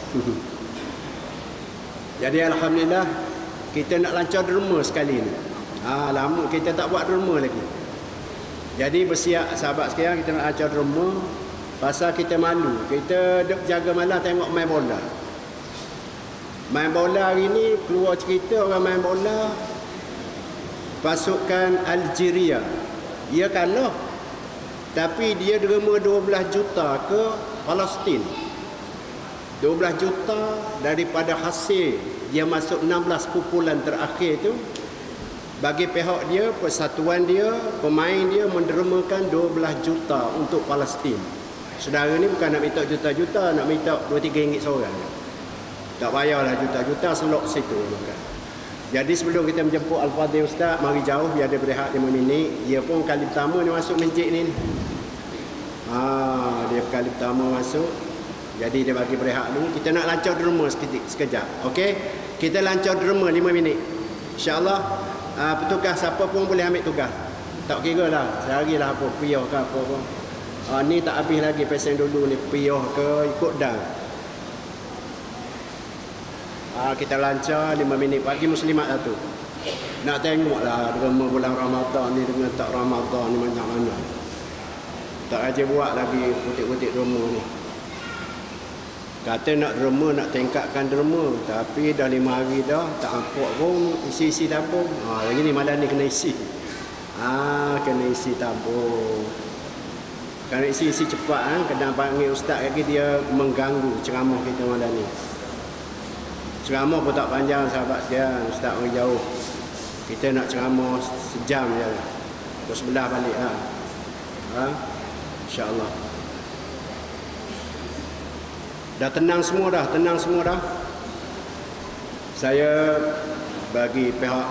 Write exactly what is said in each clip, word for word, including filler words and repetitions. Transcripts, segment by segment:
Jadi alhamdulillah kita nak lancar derma sekali ni. Ha, lama kita tak buat derma lagi. Jadi bersiap sahabat sekalian, kita nak lancar derma. Pasal kita malu, kita duk jaga malam tengok main bola. Main bola hari ni keluar cerita orang main bola pasukan Algeria. Ia kalah. Tapi dia derma dua belas juta ke Palestin. dua belas juta daripada hasil dia masuk enam belas kumpulan terakhir tu, bagi pihak dia, persatuan dia, pemain dia mendermakan dua belas juta untuk Palestin. Saudara ni bukan nak minta juta-juta, nak minta dua tiga ringgit seorang. Tak payahlah juta-juta, selok situ. Jadi sebelum kita menjemput Al-Fadhil Ustaz, mari jauh biar dia berehat lima minit. Dia pun kali pertama dia masuk masjid ni. Ha, dia kali pertama masuk. Jadi dia bagi berehat dulu. Kita nak lancar derma sekejap. sekejap. Okey? Kita lancar derma lima minit. InsyaAllah uh, petugas siapa pun boleh ambil tugas. Tak kira lah. Sehari lah apa. Piyah ke apa pun. Uh, ni tak habis lagi pesen dulu ni. Piyah ke ikut dah. Uh, kita lancar lima minit. Pagi muslimat satu. Nak tengok lah derma bulan Ramadan ni dengan tak Ramadan ni macam mana. Tak aja buat lagi putik-putik derma ni. Kata nak derma, nak tingkatkan derma. Tapi dah lima hari dah, tak nampak pun isi-isi tabung. Ha, lagi ni malam ni kena isi. Ha, kena isi tabung. Kerana isi-isi cepat, ha? Kena panggil ustaz lagi, dia mengganggu ceramah kita malam ni. Ceramah pun tak panjang sahabat sekalian, ustaz pergi jauh. Kita nak ceramah sejam je. Pukul sebelah balik lah. Ha? InsyaAllah. Dah tenang semua dah, tenang semua dah. Saya bagi pihak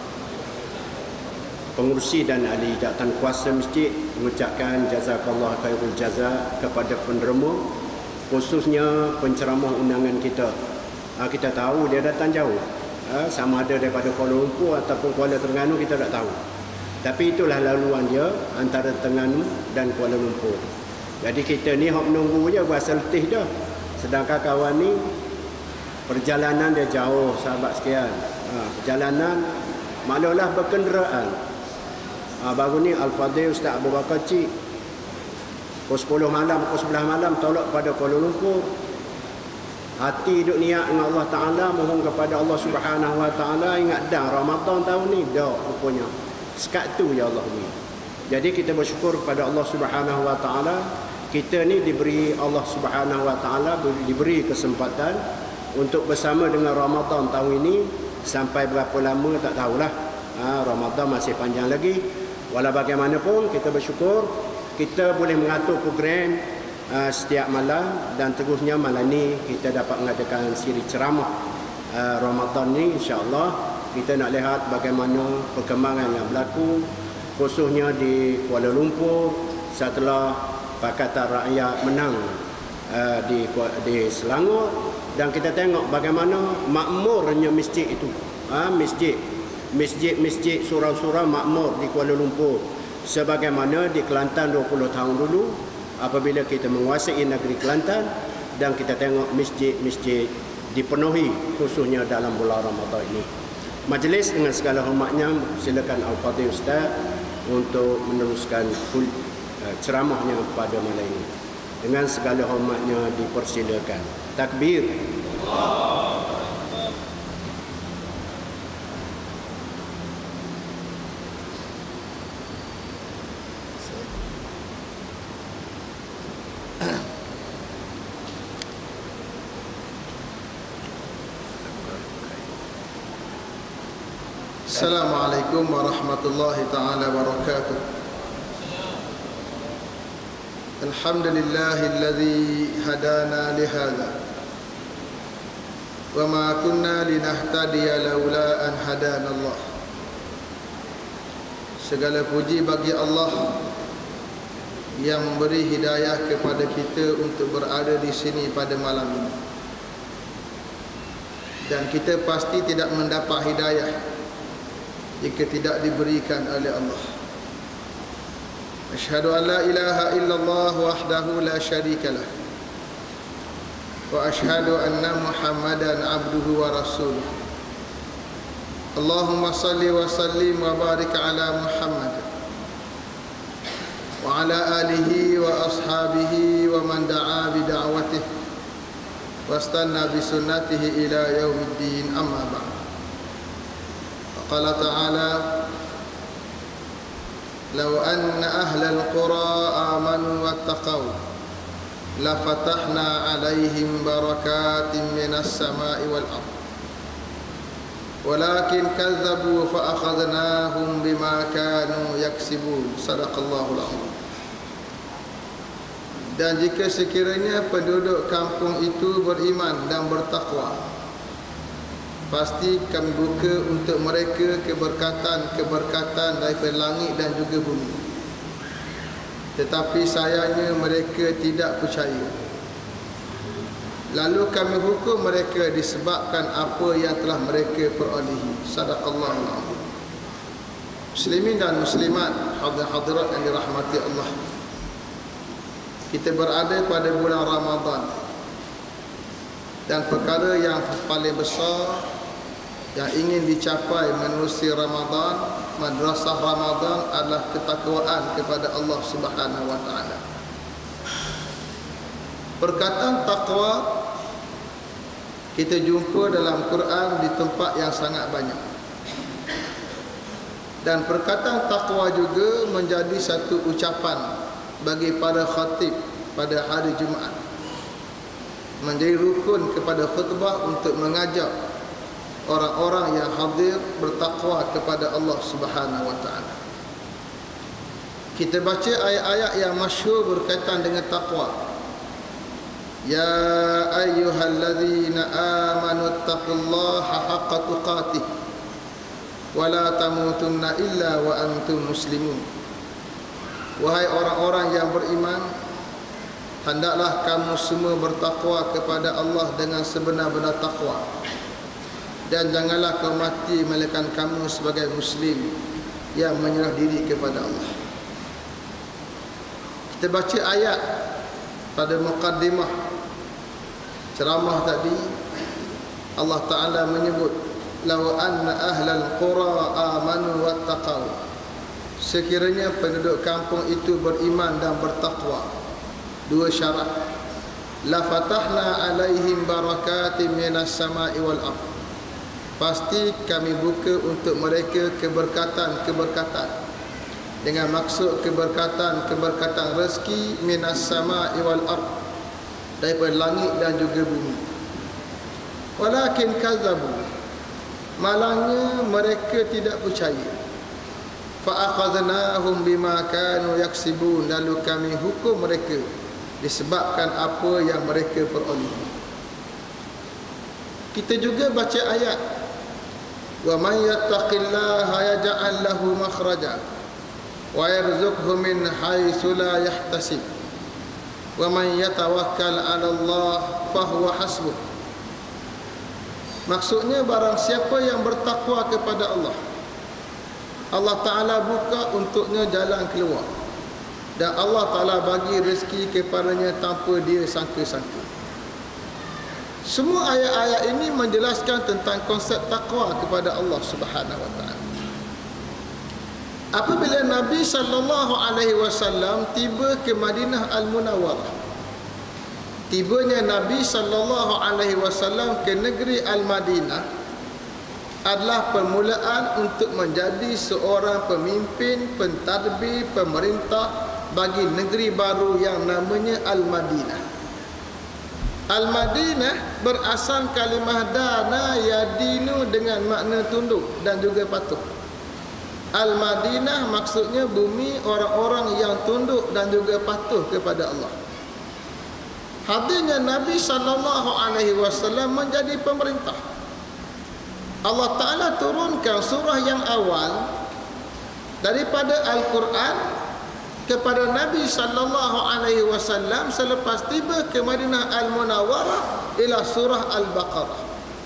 pengurusi dan ahli jawatan kuasa masjid mengucapkan jazakallah khairul jaza kepada penderma, khususnya penceramah undangan kita. Ha, kita tahu dia datang jauh. Ha, sama ada daripada Kuala Lumpur ataupun Kuala Terengganu kita tak tahu. Tapi itulah laluan dia antara Terengganu dan Kuala Lumpur. Jadi kita ni hok menunggu je berasa letih dah. Sedangkan kawan ni perjalanan dia jauh sahabat sekalian. Ha, perjalanan maklumlah berkenderaan. Ha, baru ni Al-Fadhil Ustaz Abu Bakar Cik pukul sepuluh malam, pukul sebelas malam tolak pada Kuala Lumpur. Hati duk niat dengan Allah Ta'ala, mohon kepada Allah Subhanahu Wa Ta'ala, ingat dah Ramadan tahun ni dah rupanya. Sekat tu ya Allah ni. Jadi kita bersyukur kepada Allah Subhanahu Wa Ta'ala. Kita ni diberi Allah Subhanahu Wa Ta'ala diberi kesempatan untuk bersama dengan Ramadan tahun ini sampai berapa lama tak tahulah. Ha, Ramadan masih panjang lagi. Walau bagaimanapun kita bersyukur kita boleh mengatur program uh, setiap malam, dan terusnya malam ni kita dapat mengadakan siri ceramah uh, Ramadan ni. InsyaAllah kita nak lihat bagaimana perkembangan yang berlaku khususnya di Kuala Lumpur setelah Pakatan Rakyat menang uh, di di Selangor, dan kita tengok bagaimana makmurnya masjid itu. Ha, masjid masjid-masjid surau-surau makmur di Kuala Lumpur sebagaimana di Kelantan dua puluh tahun dulu apabila kita menguasai negeri Kelantan, dan kita tengok masjid-masjid dipenuhi khususnya dalam bulan Ramadan ini. Majlis dengan segala hormatnya silakan Al-Fadhil Ustaz untuk meneruskan ceramahnya pada malam ini. Dengan segala hormatnya dipersilakan. Takbir. Assalamualaikum warahmatullahi taala wabarakatuh. Alhamdulillahilladzi hadana lihada wa ma kunna linahtadiya laula an hadana Allah. Segala puji bagi Allah yang memberi hidayah kepada kita untuk berada di sini pada malam ini. Dan kita pasti tidak mendapat hidayah jika tidak diberikan oleh Allah. Asyhadu an la ilaha illallah wahdahu la syarika lah. وأشهد أن محمدا عبده ورسوله اللهم صل وسلم وبارك على محمد وعلى آله وأصحابه ومن دعا بدعوته واستنى بسنته إلى يوم الدين أما بعد قال تعالى لو أن أهل القرى آمنوا واتقوا لفتحنا عليهم بركات من السماء والأرض ولكن كذبوا فأخذناهم بما كانوا يكسبون صدق الله العظيم. Dan jika sekiranya penduduk kampung itu beriman dan bertakwa, pasti kami buka untuk mereka keberkatan-keberkatan daripada langit dan juga bumi. Tetapi sayangnya mereka tidak percaya. Lalu kami hukum mereka disebabkan apa yang telah mereka perolehi. Sadaqallahu alazim. Muslimin dan muslimat, hadirat yang dirahmati Allah. Kita berada pada bulan Ramadan. Dan perkara yang paling besar yang ingin dicapai menerusi Ramadan, madrasah Ramadan adalah ketakwaan kepada Allah Subhanahu wa taala. Perkataan takwa kita jumpa dalam Quran di tempat yang sangat banyak. Dan perkataan takwa juga menjadi satu ucapan bagi para khatib pada hari Jumaat. Menjadi rukun kepada khutbah untuk mengajak orang-orang yang hadir bertakwa kepada Allah Subhanahu wa taala. Kita baca ayat-ayat yang masyhur berkaitan dengan takwa. Ya ayyuhalladzina amanu taqullaha haqqa tuqatih wa la tamutunna illa wa antum muslimun. Wahai orang-orang yang beriman, hendaklah kamu semua bertakwa kepada Allah dengan sebenar-benar takwa. Dan janganlah kau mati melainkan kamu sebagai muslim yang menyerah diri kepada Allah. Kita baca ayat pada muqaddimah ceramah tadi. Allah Ta'ala menyebut law anna ahlal qura amanu wattaqau, sekiranya penduduk kampung itu beriman dan bertakwa. Dua syarat. La fatahna alaihim barakatim minas sama'i wal ardh, pasti kami buka untuk mereka keberkatan-keberkatan. Dengan maksud keberkatan-keberkatan rezeki minas sama'i wal ardh, daripada langit dan juga bumi. Walakin kazzabu, malangnya mereka tidak percaya. Fa akhadnahum bima kanu yaksibun, lalu kami hukum mereka disebabkan apa yang mereka peroleh. Kita juga baca ayat wa man yattaqillaha yaj'al lahu makhraja wa yarzuqhu min haitsu la yahtasib wa man yatawakkal 'ala Allah fa huwa hasbuh. Maksudnya barang siapa yang bertakwa kepada Allah, Allah Ta'ala buka untuknya jalan keluar, dan Allah Ta'ala bagi rezeki kepadanya tanpa dia sangka-sangka. Semua ayat-ayat ini menjelaskan tentang konsep takwa kepada Allah Subhanahu wa taala. Apabila Nabi sallallahu alaihi wasallam tiba ke Madinah Al-Munawwarah, tibanya Nabi sallallahu alaihi wasallam ke negeri Al-Madinah adalah permulaan untuk menjadi seorang pemimpin, pentadbir, pemerintah bagi negeri baru yang namanya Al-Madinah. Al-Madinah berasal kalimah dana yadinu dengan makna tunduk dan juga patuh. Al-Madinah maksudnya bumi orang-orang yang tunduk dan juga patuh kepada Allah. Hadirnya Nabi sallallahu alaihi wasallam menjadi pemerintah. Allah Ta'ala turunkan surah yang awal daripada Al-Quran kepada Nabi sallallahu alaihi wasallam selepas tiba ke Madinah Al-Munawwarah ila surah Al-Baqarah.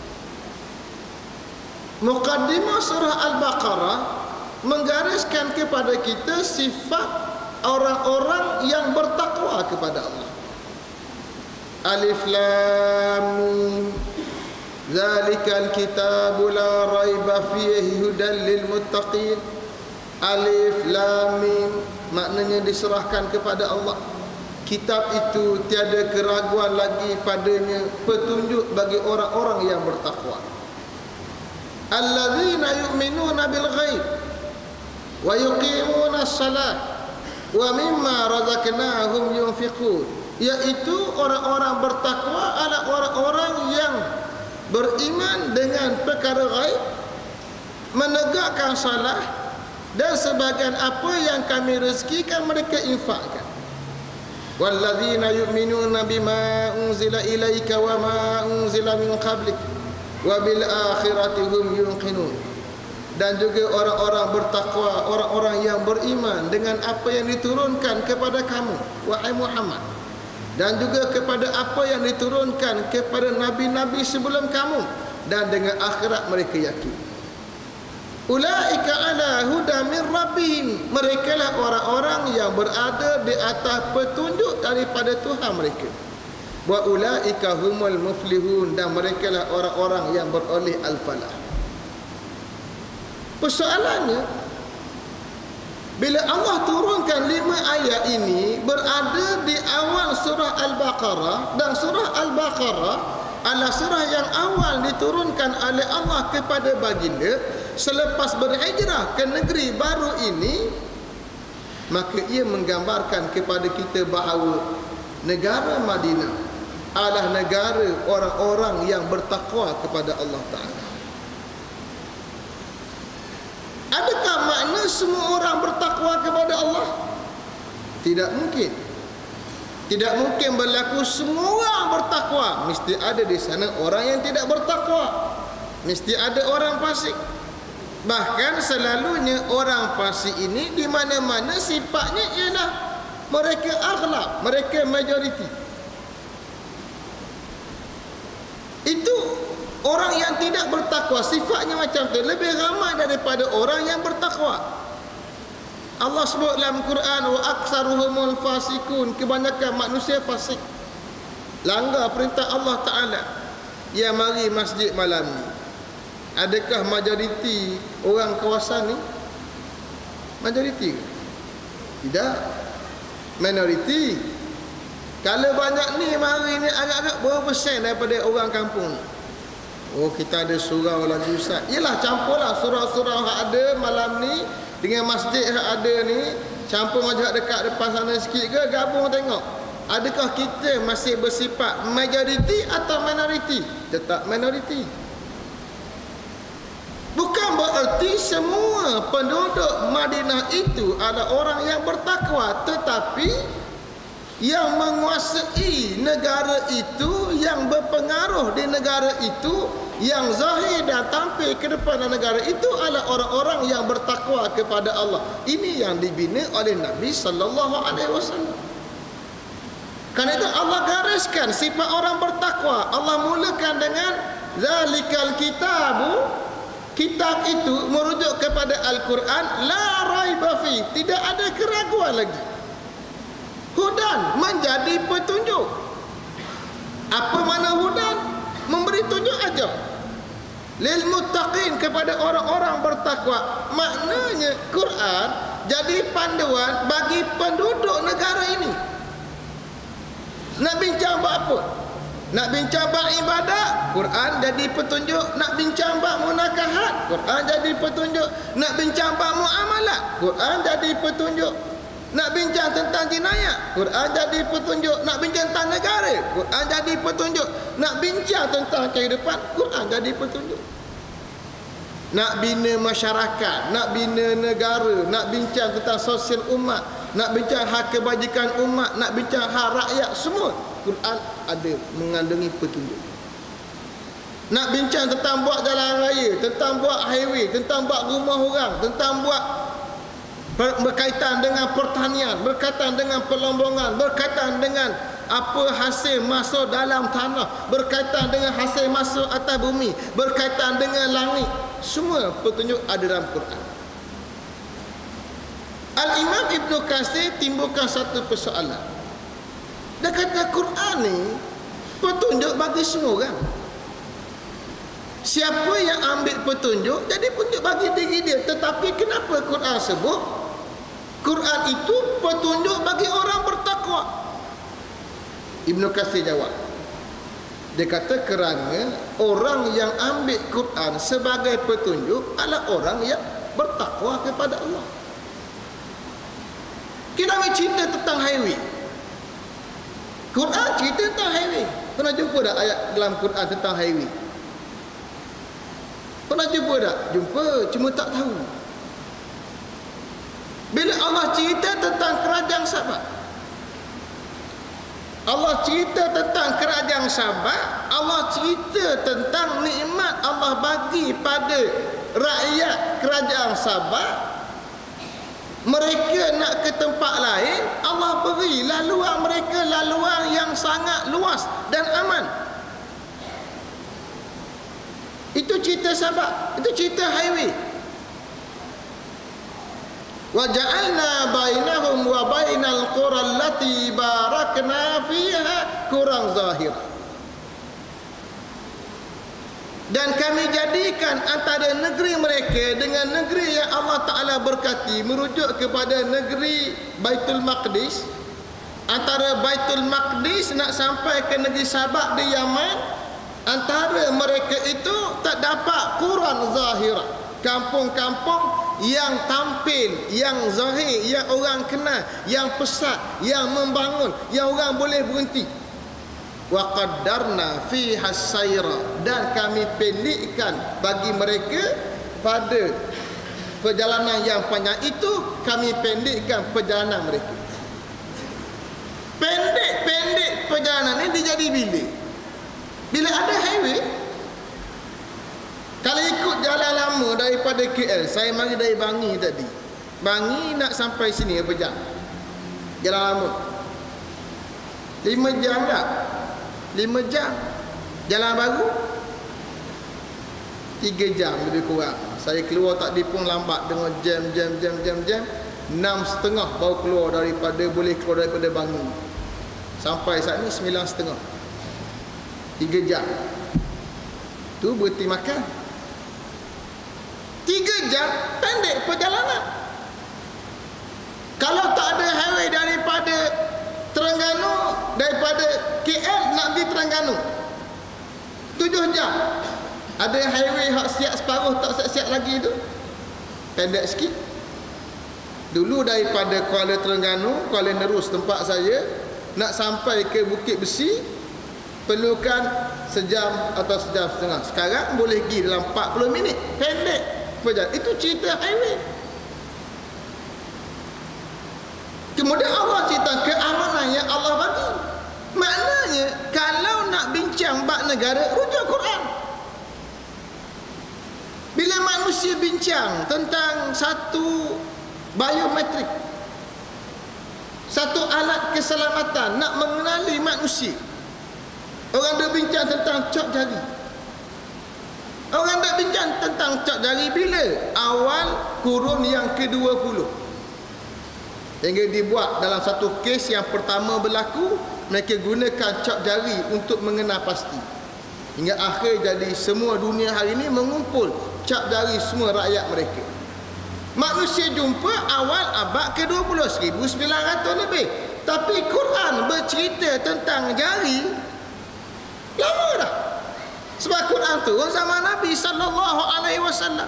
Muqaddimah surah Al-Baqarah menggariskan kepada kita sifat orang-orang yang bertakwa kepada Allah. Alif Lam Mim. Zalikal kitabu la raiba fihi hudan lil muttaqin. Alif Lam Mim maknanya diserahkan kepada Allah. Kitab itu tiada keraguan lagi padanya, petunjuk bagi orang-orang yang bertakwa. Alladzina yu'minuna bil ghaib wa yuqimuna as-salah wa mimma razaqnahum yunfiqun. Yaitu orang-orang bertakwa adalah orang-orang yang beriman dengan perkara ghaib, menegakkan salah, dan sebagian apa yang kami rezekikan mereka infakkan. Walladzina yu'minuna bima unzila ilaika wa ma unzila min qablik wa bil akhirati hum yuqinun. Dan juga orang-orang bertakwa, orang-orang yang beriman dengan apa yang diturunkan kepada kamu wahai Muhammad, dan juga kepada apa yang diturunkan kepada nabi-nabi sebelum kamu, dan dengan akhirat mereka yakin. Ulaika ala huda min rabbihim. Mereka lah orang-orang yang berada di atas petunjuk daripada Tuhan mereka. Wa ulaika humul muflihun. Dan mereka lah orang-orang yang beroleh al-falah. Persoalannya, bila Allah turunkan lima ayat ini berada di awal surah Al-Baqarah, dan surah Al-Baqarah adalah surah yang awal diturunkan oleh Allah kepada baginda selepas berhijrah ke negeri baru ini, maka ia menggambarkan kepada kita bahawa negara Madinah adalah negara orang-orang yang bertakwa kepada Allah Ta'ala. Adakah makna semua orang bertakwa kepada Allah? Tidak mungkin. Tidak mungkin berlaku semua orang bertakwa. Mesti ada di sana orang yang tidak bertakwa. Mesti ada orang fasik. Bahkan selalunya orang fasik ini di mana-mana sifatnya ialah mereka aghlab, mereka majoriti. Itu orang yang tidak bertakwa, sifatnya macam tu, lebih ramai daripada orang yang bertakwa. Allah sebut dalam Quran, wa aktsaruhumul fasikun, kebanyakan manusia fasik, langgar perintah Allah Ta'ala. Ya, mari masjid malam ni. Adakah majoriti orang kawasan ni? Majoriti ke? Tidak. Minoriti. Kalau banyak ni, mari ni agak-agak berapa persen daripada orang kampung ni? Oh, kita ada surau lagi Ustaz. Yelah, campurlah surau-surau yang ada malam ni dengan masjid yang ada ni, campur majlis dekat depan sana sikit ke, gabung tengok. Adakah kita masih bersifat majoriti atau minoriti? Tetap minoriti. Bukan bererti semua penduduk Madinah itu adalah orang yang bertakwa, tetapi yang menguasai negara itu, yang berpengaruh di negara itu, yang zahir dan tampil ke depan negara itu adalah orang-orang yang bertakwa kepada Allah. Ini yang dibina oleh Nabi sallallahu alaihi wasallam. Kerana itu Allah gariskan sifat orang bertakwa. Allah mulakan dengan zalikal kitabu. Kitab itu merujuk kepada Al-Quran, la raiba fi, tidak ada keraguan lagi. Hudan, menjadi petunjuk. Apa makna hudan? Memberi tunjuk aja. Lil muttaqin, kepada orang-orang bertakwa. Maknanya Quran jadi panduan bagi penduduk negara ini. Nak bincang buat apa? Nak bincang bab ibadat, Quran jadi petunjuk. Nak bincang bab munakahat, Quran jadi petunjuk. Nak bincang bab muamalat, Quran jadi petunjuk. Nak bincang tentang jinayat, Quran jadi petunjuk. Nak bincang tentang negara, Quran jadi petunjuk. Nak bincang tentang kehidupan, Quran jadi petunjuk. Nak bina masyarakat, nak bina negara, nak bincang tentang sosial umat, nak bincang hak kebajikan umat, nak bincang hak rakyat, semua Quran ada mengandungi petunjuk. Nak bincang tentang buat jalan raya, tentang buat highway, tentang buat rumah orang, tentang buat berkaitan dengan pertanian, berkaitan dengan pelombongan, berkaitan dengan apa hasil masuk dalam tanah, berkaitan dengan hasil masuk atas bumi, berkaitan dengan langit, semua petunjuk ada dalam Quran. Al-Imam Ibn Katsir timbulkan satu persoalan. Dia kata Quran ni Petunjuk bagi semua orang. Siapa yang ambil petunjuk, jadi petunjuk bagi diri dia. Tetapi kenapa Quran sebut Quran itu petunjuk bagi orang bertakwa? Ibnu Katsir jawab, dia kata kerana orang yang ambil Quran sebagai petunjuk adalah orang yang bertakwa kepada Allah. Kita ambil cerita tentang highway. Quran cerita tentang highway. Pernah jumpa tak ayat dalam Quran tentang highway? Pernah jumpa tak? Jumpa, cuma tak tahu. Bila Allah cerita tentang kerajaan Sabah, Allah cerita tentang kerajaan Sabah, Allah cerita tentang nikmat Allah bagi pada rakyat kerajaan Sabah. Mereka nak ke tempat lain, Allah beri laluan mereka laluan yang sangat luas dan aman. Itu cerita Sabah, itu cerita highway. Wa ja'alna bainahum wa bainal qura allati barakna fiha kurang zahir. Dan kami jadikan antara negeri mereka dengan negeri yang Allah Ta'ala berkati, merujuk kepada negeri Baitul Maqdis. Antara Baitul Maqdis nak sampai ke negeri Sabah di Yaman, antara mereka itu tak dapat Quran zahirah, kampung-kampung yang tampil, yang zahir, yang orang kenal, yang pesat, yang membangun, yang orang boleh berhenti. Wa qaddarna fiha sayra, dan kami pendekkan bagi mereka pada perjalanan yang panjang itu, kami pendekkan perjalanan mereka. Pendek-pendek perjalanan ini dijadi bila? Bila ada highway. Kalau ikut jalan lama daripada K L, saya mari dari Bangi tadi, Bangi nak sampai sini berapa jam? Jalan lama lima jam tak? lima jam. Jalan baru tiga jam lebih kurang. Saya keluar tak dipung lambat dengan jam jam jam jam jam enam setengah baru keluar daripada, boleh keluar daripada Bangi. Sampai saat ni sembilan setengah. Tiga jam. Tu berhenti makan. Tiga jam pendek perjalanan. Kalau tak ada highway daripada Terengganu, daripada K L nak pergi Terengganu tujuh jam. Ada highway hak siap separuh tak siap-siap lagi tu, pendek sikit. Dulu daripada Kuala Terengganu, Kuala Nerus tempat saya, nak sampai ke Bukit Besi perlukan sejam atau sejam setengah. Sekarang boleh pergi dalam empat puluh minit, pendek perjalanan. Itu cerita highway. Kemudian Allah cerita keamanan yang Allah bagi. Maknanya kalau nak bincang bab negara, rujuk Quran. Bila manusia bincang tentang satu biometrik, satu alat keselamatan nak mengenali manusia, orang dah bincang tentang cop jari. Orang dah bincang tentang cop jari bila? Awal kurun yang ke dua puluh. Hingga dibuat dalam satu kes yang pertama berlaku, mereka gunakan cap jari untuk mengenal pasti. Hingga akhir jadi semua dunia hari ini mengumpul cap jari semua rakyat mereka. Manusia jumpa awal abad ke dua puluh, seribu sembilan ratus lebih. Tapi Quran bercerita tentang jari lama dah. Sebab Quran turun zaman Nabi sallallahu alaihi wasallam.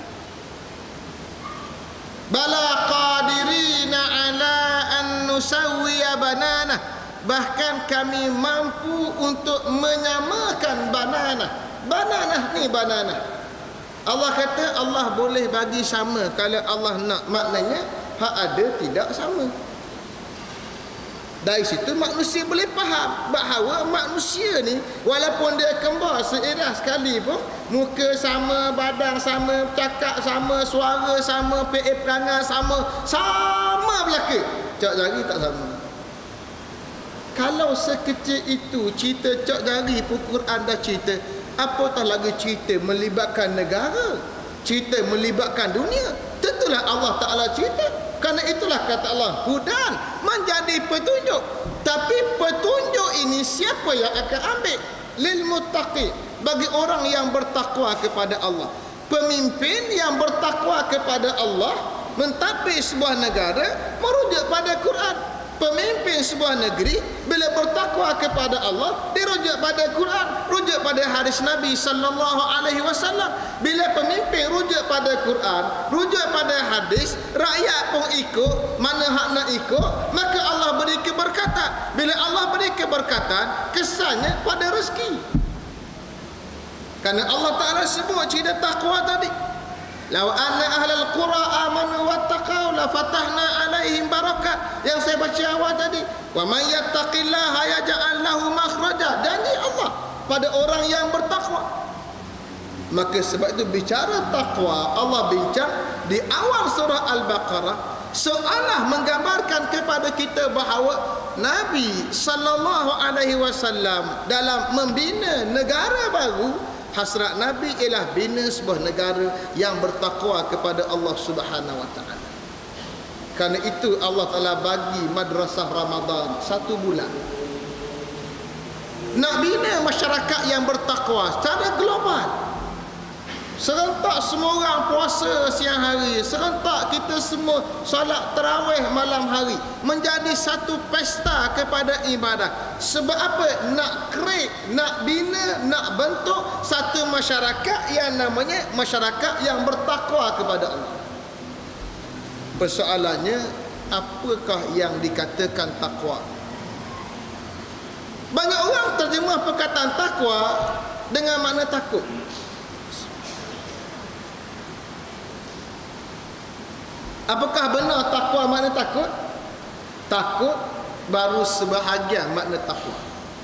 Bala qadirina ala an nusawwiya banana, bahkan kami mampu untuk menyamakan banana. Banana ni banana. Allah kata Allah boleh bagi sama kalau Allah nak, maknanya hak ada tidak sama. Dari situ manusia boleh faham bahawa manusia ni walaupun dia kembar seirah sekali pun, muka sama, badan sama, cakap sama, suara sama, P A perangai sama, sama belaka, cak jari tak sama. Kalau sekecil itu cerita cak jari pun Quran dah cerita, apatah lagi cerita melibatkan negara, cerita melibatkan dunia. Tentulah Allah Ta'ala cerita. Kerana itulah kata Allah, hudan, menjadi petunjuk. Tapi petunjuk ini siapa yang akan ambil? Lil muttaqi, bagi orang yang bertakwa kepada Allah. Pemimpin yang bertakwa kepada Allah mentadbir sebuah negara merujuk pada Quran. Pemimpin sebuah negeri bila bertakwa kepada Allah dirujuk pada Quran, rujuk pada hadis Nabi sallallahu alaihi wasallam. Bila pemimpin rujuk pada Quran, rujuk pada hadis, rakyat pun ikut, mana hak nak ikut, maka Allah beri keberkatan. Bila Allah beri keberkatan, kesannya pada rezeki. Karena Allah Taala sebut cerita takwa tadi. Law anna ahlal qura amanu wattaqau la fatahna alaihim barakat, yang saya baca awal tadi. Wa may yattaqillaha yaj'al lahu makhraja. Janji Allah pada orang yang bertakwa. Maka sebab itu bicara takwa, Allah bincang di awal surah Al-Baqarah seolah menggambarkan kepada kita bahawa Nabi sallallahu alaihi wasallam dalam membina negara baru, hasrat Nabi ialah bina sebuah negara yang bertakwa kepada Allah Subhanahu wa taala. Karena itu Allah Taala bagi madrasah Ramadan satu bulan. Nak bina masyarakat yang bertakwa secara global. Serentak semua orang puasa siang hari, serentak kita semua solat tarawih malam hari, menjadi satu pesta kepada ibadah. Sebab apa? Nak create, nak bina, nak bentuk satu masyarakat yang namanya masyarakat yang bertakwa kepada Allah. Persoalannya, apakah yang dikatakan takwa? Banyak orang terjemah perkataan takwa dengan makna takut. Apakah benar takwa makna takut? Takut baru sebahagian makna takwa.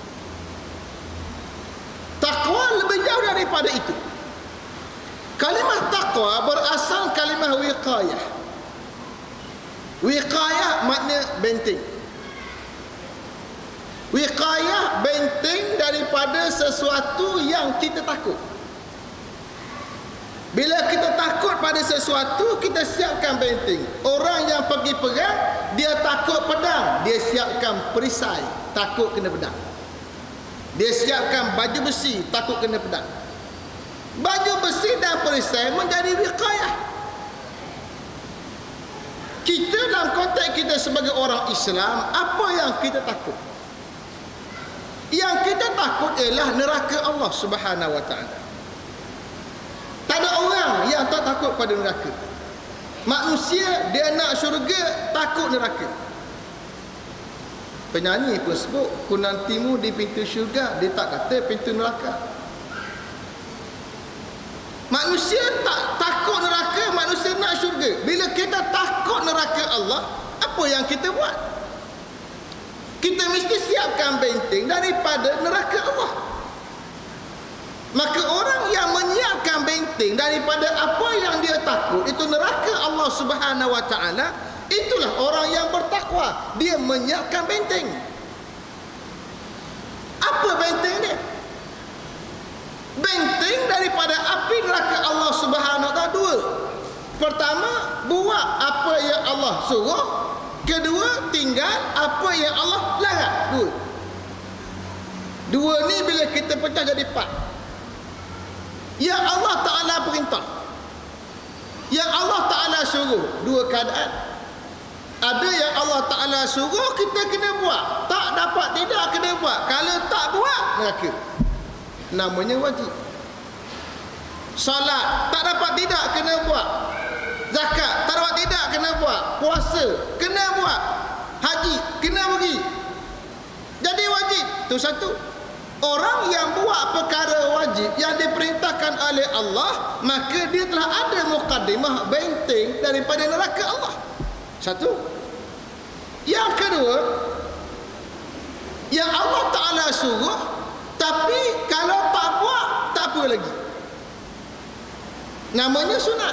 Takwa lebih jauh daripada itu. Kalimah takwa berasal kalimah wiqayah. Wiqayah makna benteng. Wiqayah benteng daripada sesuatu yang kita takut. Bila kita takut pada sesuatu, kita siapkan benteng. Orang yang pergi perang, dia takut pedang, dia siapkan perisai, takut kena pedang. Dia siapkan baju besi, takut kena pedang. Baju besi dan perisai menjadi wiqayah. Kita dalam konteks kita sebagai orang Islam, apa yang kita takut? Yang kita takut ialah neraka Allah Subhanahu wa taala. Tak ada orang yang tak takut pada neraka. Manusia dia nak syurga, takut neraka. Penyanyi pun sebut, ku nantimu di pintu syurga, dia tak kata pintu neraka. Manusia tak takut neraka, manusia nak syurga. Bila kita takut neraka Allah, apa yang kita buat? Kita mesti siapkan benteng daripada neraka Allah. Maka orang yang menyiapkan benteng daripada apa yang dia takut, itu neraka Allah Subhanahu wa taala, itulah orang yang bertakwa. Dia menyiapkan benteng. Apa benteng dia? Benteng daripada api neraka Allah Subhanahu wa taala dua. Pertama, buat apa yang Allah suruh. Kedua, tinggal apa yang Allah larang. Dua. Dua ni bila kita pecah jadi empat. Yang Allah Ta'ala perintah, yang Allah Ta'ala suruh, dua keadaan. Ada yang Allah Ta'ala suruh, kita kena buat. Tak dapat tidak kena buat. Kalau tak buat, neraka. Namanya wajib. Salat tak dapat tidak kena buat. Zakat tak dapat tidak kena buat. Puasa kena buat. Haji kena pergi. Jadi wajib. Itu satu. Orang yang buat perkara wajib yang diperintahkan oleh Allah, maka dia telah ada muqaddimah benteng daripada neraka Allah. Satu. Yang kedua, yang Allah Ta'ala suruh, tapi kalau tak buat, tak apa lagi. Namanya sunat.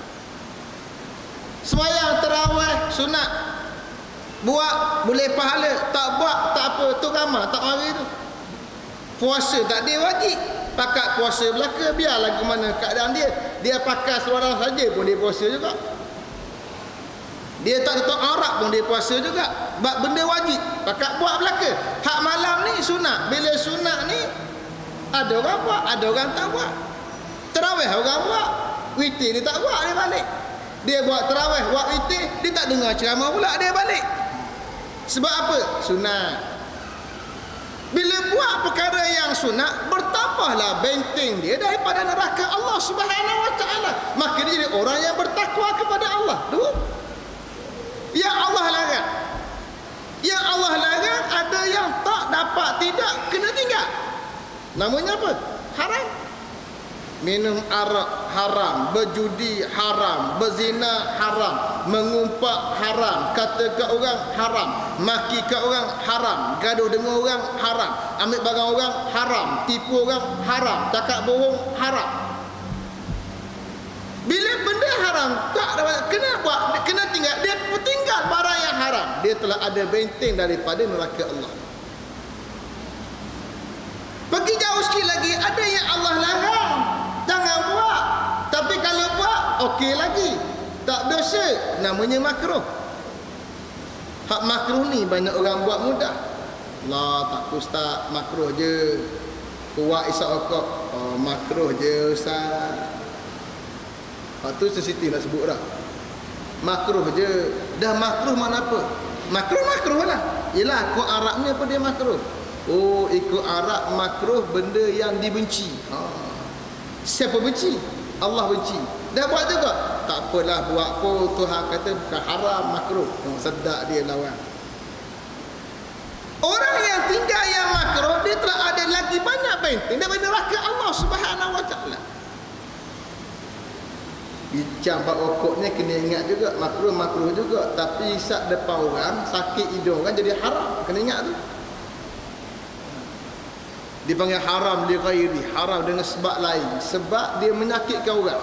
Sembahyang tarawih sunat. Buat boleh pahala, tak buat tak apa, tu ramah, tak mari tu. Puasa tak dia wajib. Pakat puasa belaka, biarlah ke mana keadaan dia. Dia pakai seorang saja pun dia puasa juga. Dia tak letak Arab pun dia puasa juga. Bab benda wajib pakat buat belaka. Hak malam ni sunat. Bila sunat ni ada orang buat, ada orang tak buat. Tarawih orang buat, witir dia tak buat, dia balik. Dia buat tarawih, buat witir, dia tak dengar ceramah pula, dia balik. Sebab apa? Sunat. Bila buat perkara yang sunat, bertambahlah benteng dia daripada neraka Allah Subhanahu wa taala. Maka dia jadi orang yang bertakwa kepada Allah. Dua. Yang Allah larang. Yang Allah larang ada yang tak dapat tidak kena tinggal. Namanya apa? Haram. Minum arak haram, berjudi haram, berzina haram, mengumpat haram, kata ke orang haram, maki ke orang haram, gaduh dengan orang haram, ambil barang orang haram, tipu orang haram, cakap bohong haram. Bila benda haram tak dapat kena buat, kena tinggal, dia tinggal barang yang haram, dia telah ada benteng daripada neraka Allah. Pergi jauh sikit lagi, ada yang Allah larang, jangan buat. Tapi kalau buat, okey lagi, tak dosa, namanya makruh. Hak makruh ni banyak orang buat mudah. Lah tak ustaz, makruh je. Kuat isap okok, oh, makruh je ustaz. Hak tu sensitif nak sebut dah. Makruh je. Dah makruh mana apa? Makruh makruh lah. Yelah, kau Arabnya apa dia makruh? Oh, ikut Arab makruh benda yang dibenci. Ha. Siapa benci? Allah benci. Dah buat juga? Tak apalah buat pun, Tuhan kata bukan haram, makruh. Oh, sedap dia lawan. Orang yang tinggal yang makruh, dia telah ada lagi banyak benteng daripada neraka Allah Subhanahu wa taala. Bincang bab rokok ni kena ingat juga, makruh makruh juga, tapi isap depan orang sakit hidung kan jadi haram, kena ingat tu. Dipanggil haram li ghairi, haram dengan sebab lain, sebab dia menyakitkan orang.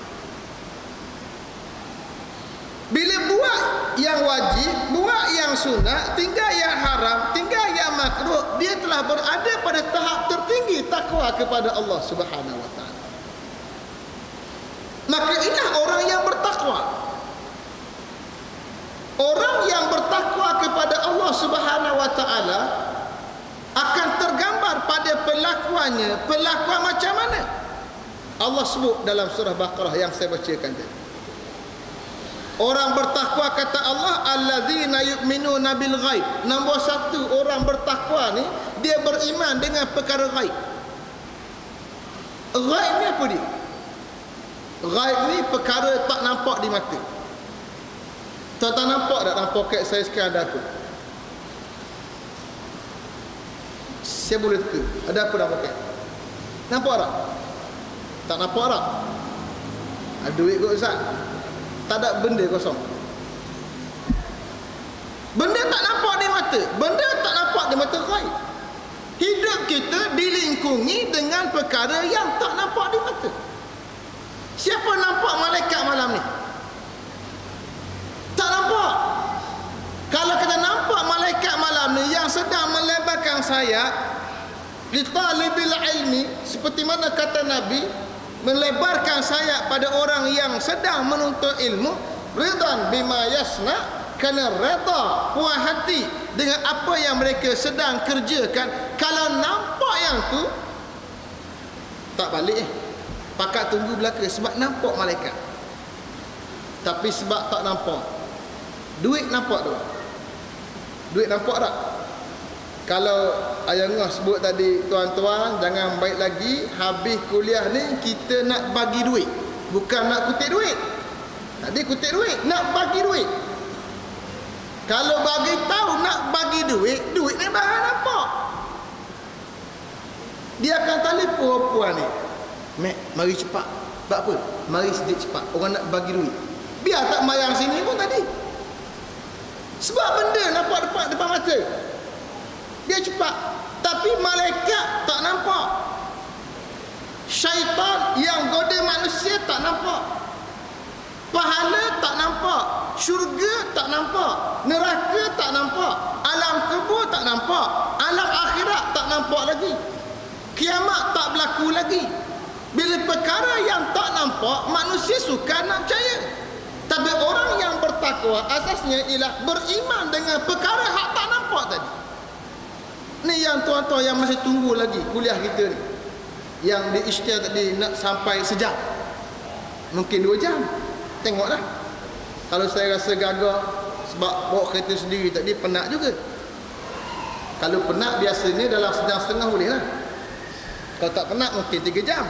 Bila buat yang wajib, buat yang sunat, tinggal yang haram, tinggal yang makruh, dia telah berada pada tahap tertinggi takwa kepada Allah Subhanahu wa taala. Maka inilah orang yang bertakwa. Orang yang bertakwa kepada Allah Subhanahu wa taala akan tergambar pada pelakuannya. Pelakuan macam mana? Allah sebut dalam surah Baqarah yang saya bacakan tadi. Orang bertakwa kata Allah, allazina yu'minuna bil ghaib. Nombor satu, orang bertakwa ni dia beriman dengan perkara ghaib. Ghaib ni apa dia? Ghaib ni perkara tak nampak di mata. Tak nampak tak dalam poket saya sekarang ada aku. Saya boleh teka, ada apa dalam poket? Nampak tak? Tak nampak tak? Ada duit kot Ustaz? Tak ada, benda kosong. Benda tak nampak di mata. Benda tak nampak di mata ghaib. Hidup kita dilingkungi dengan perkara yang tak nampak di mata. Siapa nampak malaikat malam ni? Tak nampak. Kalau kita nampak malaikat malam ni yang sedang melebarkan sayap li talibil ilmi, seperti mana kata Nabi, melebarkan sayap pada orang yang sedang menuntut ilmu, ridan bima yasna, kerana redha, puas hati dengan apa yang mereka sedang kerjakan. Kalau nampak yang tu, tak balik eh, pakat tunggu belaka sebab nampak malaikat. Tapi sebab tak nampak, duit nampak tu. Duit nampak tak? Kalau Ayah Ngah sebut tadi, tuan-tuan jangan baik lagi, habis kuliah ni kita nak bagi duit, bukan nak kutip duit. Tadi kutip duit, nak bagi duit. Kalau bagi tahu nak bagi duit, duit ni barang nampak. Dia akan telefon puan ni, Mek, mari cepat. Sebab apa? Mari sedikit cepat, orang nak bagi duit. Biar tak mayang sini pun tadi. Sebab benda nampak depan, depan mata, dia cepat. Tapi malaikat tak nampak. Syaitan yang goda manusia tak nampak. Pahala tak nampak. Syurga tak nampak. Neraka tak nampak. Alam kubur tak nampak. Alam akhirat tak nampak lagi. Kiamat tak berlaku lagi. Bila perkara yang tak nampak, manusia suka nak percaya. Tapi orang yang bertakwa takwa asasnya ialah beriman dengan perkara hak tak nampak tadi. Ni yang tuan-tuan yang masih tunggu lagi kuliah kita ni, yang di isytiar tadi nak sampai sejam, mungkin dua jam. Tengoklah, kalau saya rasa gagah sebab bawa kereta sendiri tadi, penat juga. Kalau penat biasanya dalam sejam setengah boleh lah. Kalau tak penat mungkin tiga jam.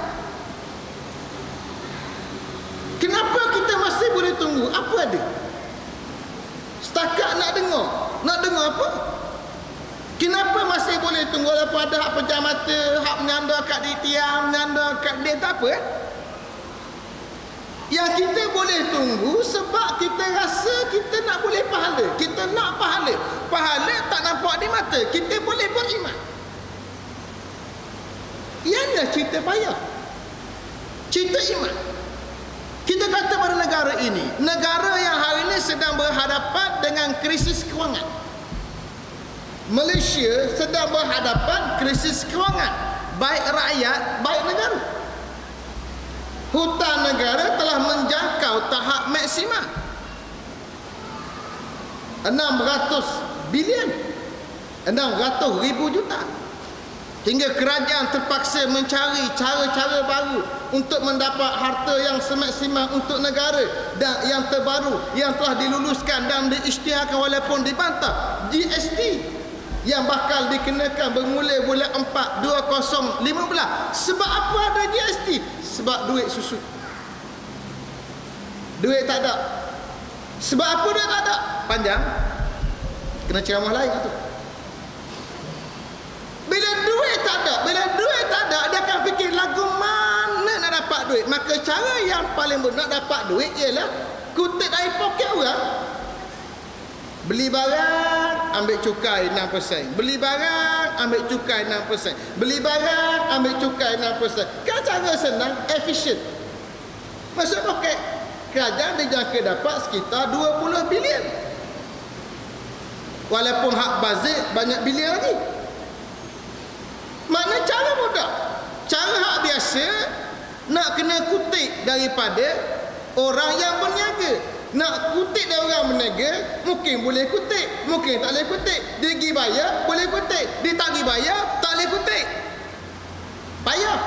Kenapa kita masih boleh tunggu? Apa ada? Setakat nak dengar. Nak dengar apa? Kenapa masih boleh tunggu? Walaupun ada hak pejam mata, hak menyanda kat di tiang, menyanda kat dia, tak apa eh? Yang kita boleh tunggu sebab kita rasa kita nak boleh pahala. Kita nak pahala. Pahala tak nampak di mata. Kita boleh beriman. Ianya cerita payah. Cerita iman. Kita kata pada negara ini, negara yang hari ini sedang berhadapan dengan krisis kewangan. Malaysia sedang berhadapan krisis kewangan, baik rakyat, baik negara. Hutang negara telah menjangkau tahap maksimal enam ratus bilion, enam ratus ribu juta. Hingga kerajaan terpaksa mencari cara-cara baru untuk mendapat harta yang semaksimal untuk negara. Dan yang terbaru yang telah diluluskan dan diisytiharkan walaupun dibantah, G S T yang bakal dikenakan bermula bulan empat dua ribu lima belas. Sebab apa ada G S T? Sebab duit susu. Duit tak ada. Sebab apa duit tak ada? Panjang. Kena ceramah lain tu. Bila duit tak ada, bila duit tak ada, dia akan fikir lagu mana nak dapat duit. Maka cara yang paling benar nak dapat duit ialah kutip dari poket orang. Beli barang, ambil cukai enam peratus. Beli barang, ambil cukai enam peratus. Beli barang, ambil cukai enam peratus. Kan cara senang, efisien. Masuk poket kerajaan dijangka dapat sekitar dua puluh bilion. Walaupun hak bazir banyak bilion lagi. Makna cara mudah. Cara hak biasa nak kena kutip daripada orang yang berniaga. Nak kutip dari orang berniaga, mungkin boleh kutip, mungkin tak boleh kutip. Dia pergi bayar, boleh kutip. Dia tak pergi bayar, tak boleh kutip. Payah.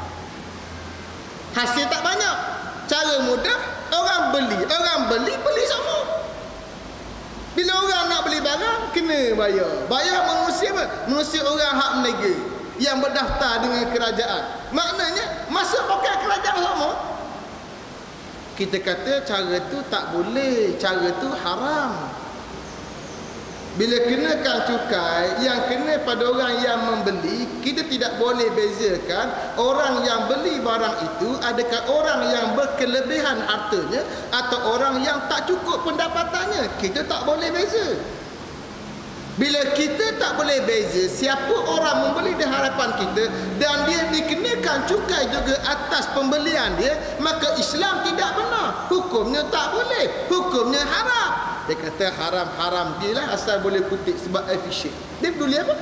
Hasil tak banyak. Cara mudah, orang beli. Orang beli, beli sama. Bila orang nak beli barang, kena bayar. Bayar manusia apa? Manusia orang hak berniaga yang berdaftar dengan kerajaan. Maknanya masuk poket kerajaan sama. Kita kata cara tu tak boleh, cara tu haram. Bila kenakan cukai yang kena pada orang yang membeli, kita tidak boleh bezakan orang yang beli barang itu adakah orang yang berkelebihan hartanya atau orang yang tak cukup pendapatannya. Kita tak boleh beza. Bila kita tak boleh beza siapa orang membeli di hadapan kita dan dia dikenakan cukai juga atas pembelian dia, maka Islam tidak benar. Hukumnya tak boleh. Hukumnya haram. Dia kata haram-haram dia lah asal boleh kutip sebab efisien. Dia peduli apa?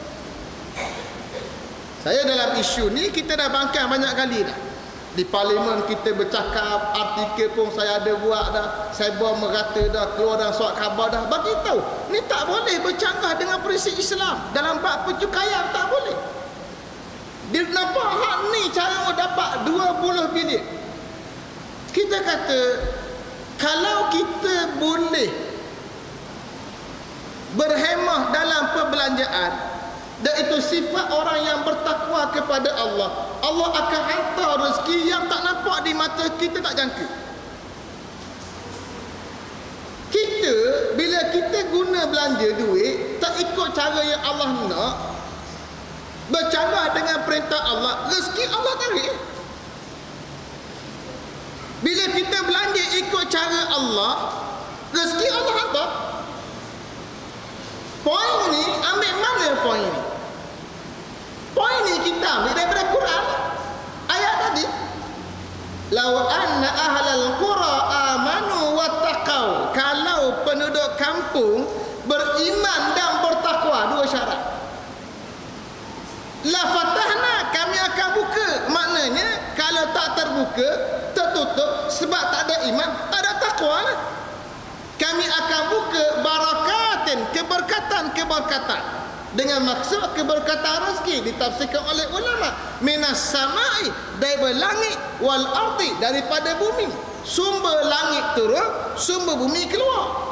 Saya dalam isu ni kita dah bangkang banyak kali dah. Di parlimen kita bercakap, artikel pun saya ada buat dah, saya buat merata dah, keluar dalam surat khabar dah, bagi tahu ni tak boleh bercanggah dengan prinsip Islam dalam bab pencukaian, tak boleh. Dia nampak hak ni cara mau dapat dua puluh bilion. Kita kata kalau kita boleh berhemah dalam perbelanjaan, dan itu sifat orang yang bertakwa kepada Allah, Allah akan hantar rezeki yang tak nampak di mata kita, tak jangka. Kita bila kita guna belanja duit tak ikut cara yang Allah nak, bercanggah dengan perintah Allah, rezeki Allah tarik. Bila kita belanja ikut cara Allah, rezeki Allah hantar. Poin ni ambil mana poin ni? Poin ni kita ambil daripada Quran. Ayat tadi, "Lau anna ahlal qura amanu wattaqau." Kalau penduduk kampung beriman dan bertakwa, dua syarat. La fatahna, kami akan buka. Maknanya kalau tak terbuka, tertutup sebab tak ada iman, tak ada takwa lah. Kami akan buka barakatin, keberkatan-keberkatan, dengan maksud keberkatan rezeki ditafsirkan oleh ulama, minas samai, daripada langit, wal ardi, daripada bumi. Sumber langit turun, sumber bumi keluar.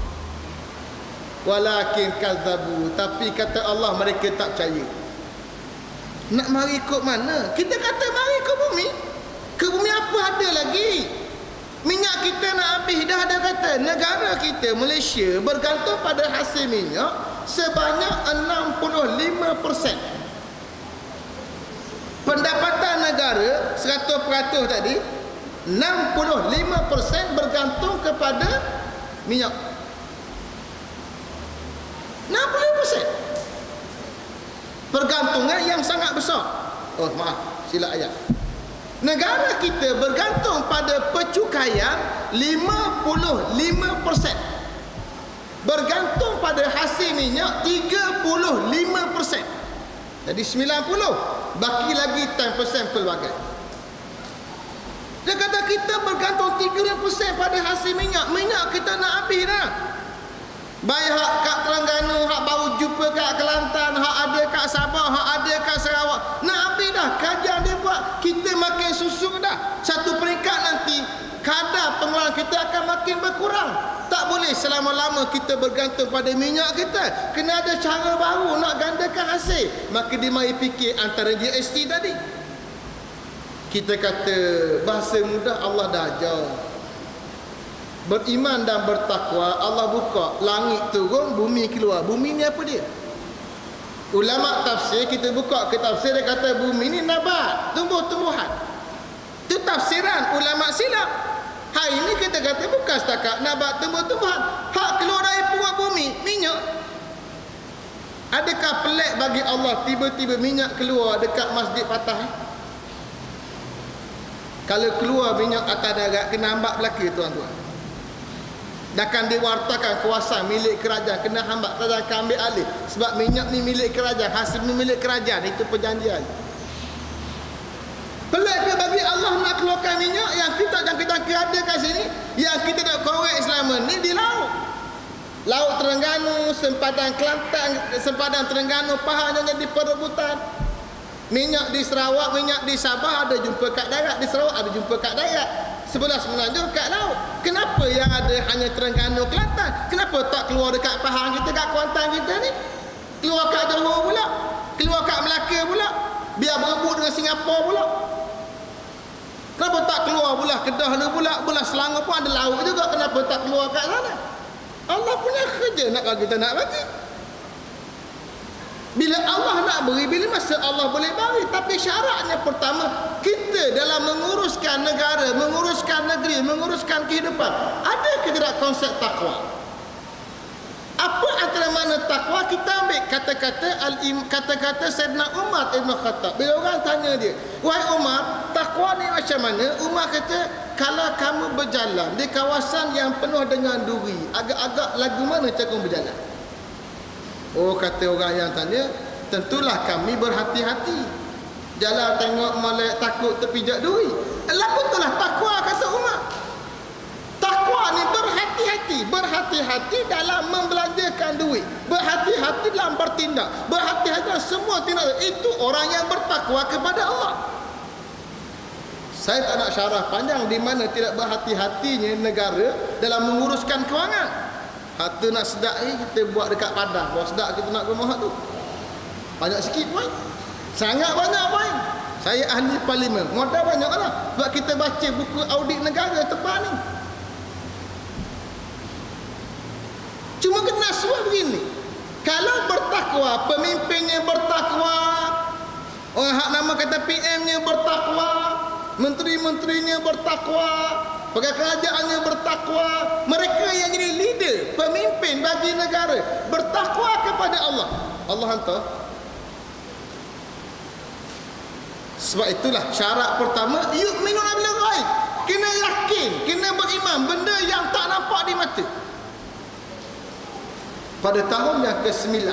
Walakin kadzabu, tapi kata Allah mereka tak percaya. Nak mari ikut mana? Kita kata mari ikut bumi. Ke bumi apa ada lagi? Minyak kita nak habis dah, ada kata. Negara kita Malaysia bergantung pada hasil minyak sebanyak enam puluh lima persen. Pendapatan negara seratus peratus tadi, enam puluh lima persen bergantung kepada minyak. enam puluh lima persen. Pergantungan yang sangat besar. Oh maaf, silap ayat. Negara kita bergantung pada pencukaian lima puluh lima persen. Bergantung pada hasil minyak tiga puluh lima persen. Jadi sembilan puluh. Baki lagi sepuluh persen pelbagai. Dia kata kita bergantung tiga puluh persen pada hasil minyak. Minyak kita nak habis dah. Baik hak kat Terengganu, hak baru jumpa kat Kelantan, hak ada kat Sabah, hak ada kat Sarawak. Nak habis dah. Kajian dia buat, kita makin susuk dah. Satu peringkat nanti kadar pengeluaran kita akan makin berkurang. Tak boleh selama-lama kita bergantung pada minyak kita. Kena ada cara baru nak gandakan hasil. Maka dia mari fikir antara G S T tadi. Kita kata bahasa mudah Allah dah ajar. Beriman dan bertakwa, Allah buka langit turun, bumi keluar. Bumi ni apa dia? Ulama tafsir, kita buka ke tafsir, dia kata bumi ni nabat, tumbuh-tumbuhan. Itu tafsiran ulama silap. Hari ini kita kata bukan setakat nabat, tumbuh-tumbuhan. Hak keluar dari perut bumi, minyak. Adakah pelik bagi Allah tiba-tiba minyak keluar dekat Masjid Fatah? Eh? Kalau keluar minyak atas darat, kena hambak belaka tuan-tuan. Takkan diwartakan kuasa milik kerajaan, kena hambak, takkan ambil alih. Sebab minyak ni milik kerajaan, hasil ni milik kerajaan. Itu perjanjian. Pelik ke bagi Allah nak keluarkan minyak yang kita dan kita ada kat sini, yang kita nak korek selama ni di laut. Laut Terengganu, sempadan Kelantan, sempadan Terengganu, Pahang yang jadi perebutan. Minyak di Sarawak, minyak di Sabah ada jumpa kat darat, di Sarawak ada jumpa kat darat. Sebelah semenanjung kat laut. Kenapa yang ada hanya Terengganu, Kelantan? Kenapa tak keluar dekat Pahang kita, kat Kuantan kita ni? Keluar kat Johor pula, keluar kat Melaka pula, biar berebut dengan Singapura pula. Kenapa tak keluar pula Kedah ni pula, pula Selangor pun ada laut juga, kenapa tak keluar kat sana? Allah punya kerja nak kalau kita nak bagi. Bila Allah nak beri, bila masa Allah boleh bagi. Tapi syaratnya pertama, kita dalam menguruskan negara, menguruskan negeri, menguruskan kehidupan, ada ke tidak konsep takwa? Apa antara mana takwa? Kita ambil kata-kata al-im, kata-kata Saidina Umar Ibn Khattab. Bila orang tanya dia, wahai Umar, takwa ni macam mana? Umar kata, kalau kamu berjalan di kawasan yang penuh dengan duri, agak-agak lagu mana cara kamu berjalan? Oh, kata orang yang tanya, tentulah kami berhati-hati. Jalan tengok molek, takut terpijak duri. Lagu itulah takwa, kata Umar. Takwa ni berhati-hati, berhati-hati dalam membelanjakan duit, berhati-hati dalam bertindak, berhati-hati dalam semua tindakan. Itu orang yang bertakwa kepada Allah. Saya tak nak syarah panjang di mana tidak berhati-hatinya negara dalam menguruskan kewangan. Harta nak sedap ni kita buat dekat padang, bawa sedap kita nak rumah tu. Banyak sikit poin. Sangat banyak poin. Saya ahli parlimen, modal banyak lah. Sebab kita baca buku audit negara tepat ni. Cuma kena suruh begini. Kalau bertakwa, pemimpinnya bertakwa, orang hak nama kata P M-nya bertakwa, menteri-menterinya bertakwa, pegawai kerajaannya bertakwa, mereka yang jadi leader, pemimpin bagi negara, bertakwa kepada Allah. Allah hantar. Sebab itulah syarat pertama, yu'minun bil ghaib. Kena yakin, kena beriman benda yang tak nampak di mata. Pada tahun yang kesembilan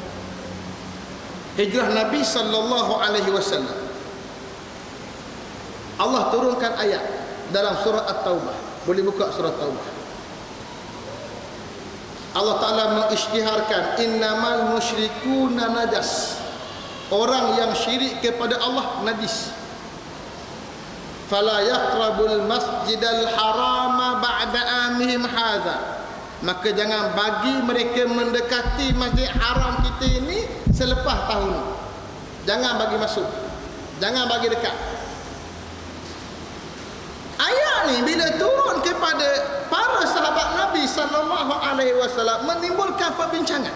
hijrah Nabi sallallahu alaihi wasallam, Allah turunkan ayat dalam surah At-Taubah. Boleh buka surah Taubah. Allah Ta'ala mengisytiharkan innamal musyrikuna najas. Orang yang syirik kepada Allah najis. Fala yaqrabul masjidal harama ba'da amihim hadza. Maka jangan bagi mereka mendekati masjid haram kita ini selepas tahun ini. Jangan bagi masuk. Jangan bagi dekat. Ayat ni bila turun kepada para sahabat Nabi sallallahu alaihi wasallam menimbulkan perbincangan.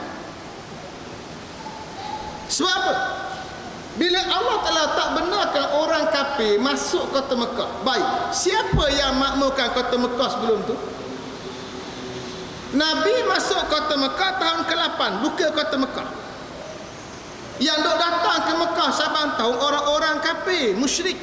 Sebab apa? Bila Allah Ta'ala tak benarkan orang kafir masuk kota Mekah. Baik, siapa yang makmurkan kota Mekah sebelum tu? Nabi masuk kota Mekah tahun ke lapan, buka kota Mekah. Yang dok datang ke Mekah saban tahun orang-orang kafir, musyrik.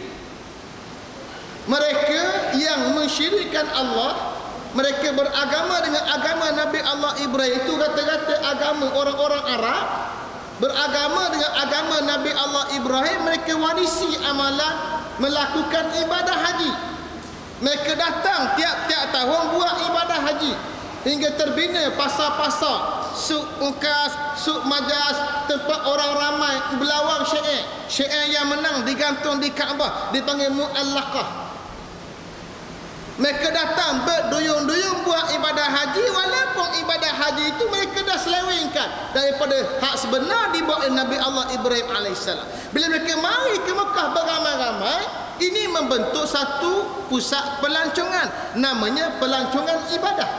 Mereka yang mensyirikkan Allah, mereka beragama dengan agama Nabi Allah Ibrahim. Itu kata-kata agama orang-orang Arab. Beragama dengan agama Nabi Allah Ibrahim, mereka warisi amalan melakukan ibadah haji. Mereka datang tiap-tiap tahun buat ibadah haji. Hingga terbina pasar-pasar, suk Ukas, suk Majas, tempat orang ramai berlawang syair. Syair yang menang digantung di Kaabah, dipanggil mu'allaqah. Mereka datang berduyung-duyung buat ibadah haji, walaupun ibadah haji itu mereka dah selewengkan daripada hak sebenar dibuat oleh Nabi Allah Ibrahim alaihissalam. Bila mereka mari ke Mekah beramai-ramai, ini membentuk satu pusat pelancongan, namanya pelancongan ibadah.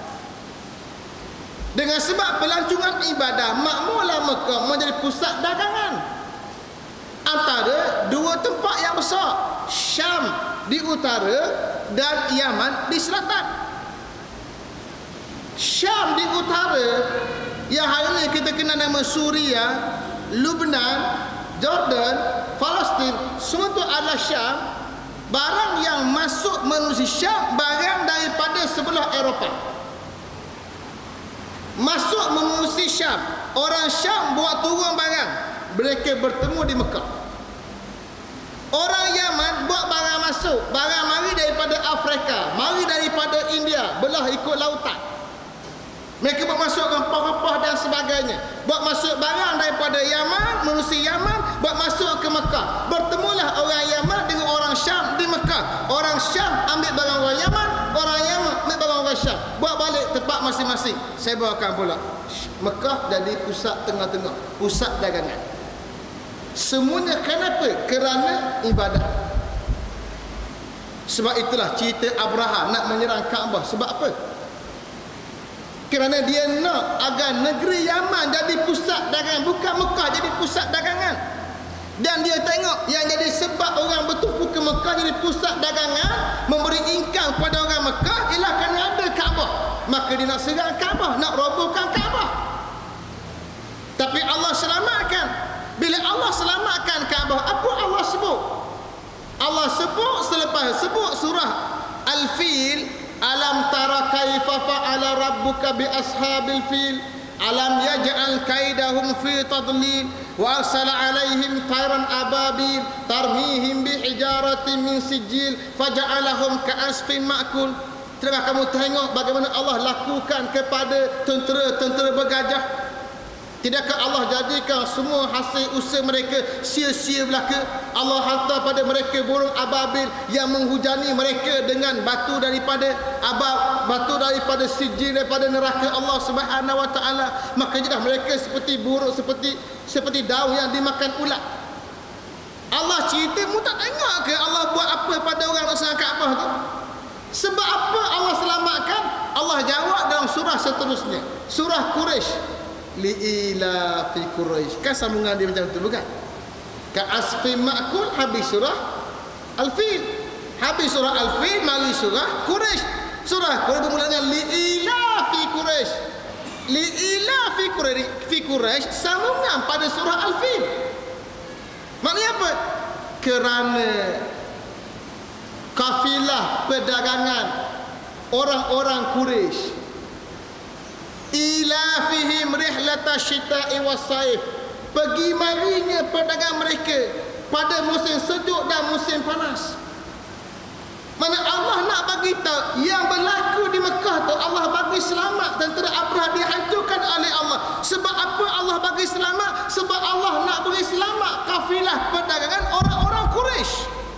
Dengan sebab pelancongan ibadah, makmurlah Mekah menjadi pusat dagangan antara dua tempat yang besar, Syam di utara dan Yaman di selatan. Syam di utara yang hari ini kita kenal nama Suria, Lebanon, Jordan, Palestin, semua itu adalah Syam. Barang yang masuk menuju Syam barang daripada sebelah Eropah. Masuk menuju Syam, orang Syam buat turun barang, mereka bertemu di Mekah. Orang Yaman buat barang masuk, barang mari daripada Afrika, mari daripada India, belah ikut lautan. Mereka buat masuk rempah-rempah dan sebagainya. Buat masuk barang daripada Yaman menuju Yaman, buat masuk ke Mekah. Bertemulah orang Yaman dengan orang Syam di Mekah. Orang Syam ambil barang orang Yaman, orang Yaman ambil barang orang Syam. Buat balik tempat masing-masing. Saya bawakan pula Mekah jadi pusat tengah-tengah, pusat dagangan. Semuanya kenapa? Kerana ibadah. Sebab itulah cerita Abraha nak menyerang Kaabah. Sebab apa? Kerana dia nak agar negeri Yaman jadi pusat dagangan, bukan Mekah jadi pusat dagangan. Dan dia tengok yang jadi sebab orang bertumpu ke Mekah jadi pusat dagangan, memberi income kepada orang Mekah ialah kerana ada Kaabah. Maka dia nak serang Kaabah, nak robohkan Kaabah. Tapi Allah selamatkan. Bila Allah selamatkan Kaabah, apa Allah sebut? Allah sebut selepas sebut surah Al-Fil, alam tara kaifa fa'ala rabbuka bi ashabil fil, alam yaj'al kaidahum fi tadlil wa arsala alaihim tayran ababil tarmihim bi hijaratin min sijil faja'alahum ka'asfin ma'kul. Telah kamu tengok bagaimana Allah lakukan kepada tentera-tentera bergajah. Tidakkah Allah jadikan semua hasil usaha mereka sia-sia belaka? Allah hantar pada mereka burung ababil yang menghujani mereka dengan batu daripada abab, batu daripada sijil daripada neraka Allah Subhanahu wa taala. Maka jadilah mereka seperti burung, seperti seperti daun yang dimakan ulat. Allah cerita, mu tak tengok ke Allah buat apa pada orang nak Kaabah tu? Sebab apa Allah selamatkan? Allah jawab dalam surah seterusnya, surah Quraisy. Li'ila fi Quraisy. Kan sambungan dia macam tu, bukan? Ka'asfi ma'kul, habis surah Al-Fil. Habis surah Al-Fil, mari surah Quraisy. Surah Quraisy bermula dengan li'ila fi Quraisy. Li'ila fi Quraisy, fi Quraisy sambungan pada surah Al-Fil. Maknanya apa? Kerana kafilah perdagangan orang-orang Quraisy, ilafihim rihlata syita'i was-saif, pergi marinya perdagangan mereka pada musim sejuk dan musim panas. Mana Allah nak bagi beritahu yang berlaku di Mekah tu Allah bagi selamat. Tentera Abraha dihancurkan oleh Allah. Sebab apa Allah bagi selamat? Sebab Allah nak bagi selamat kafilah perdagangan orang-orang Quraisy.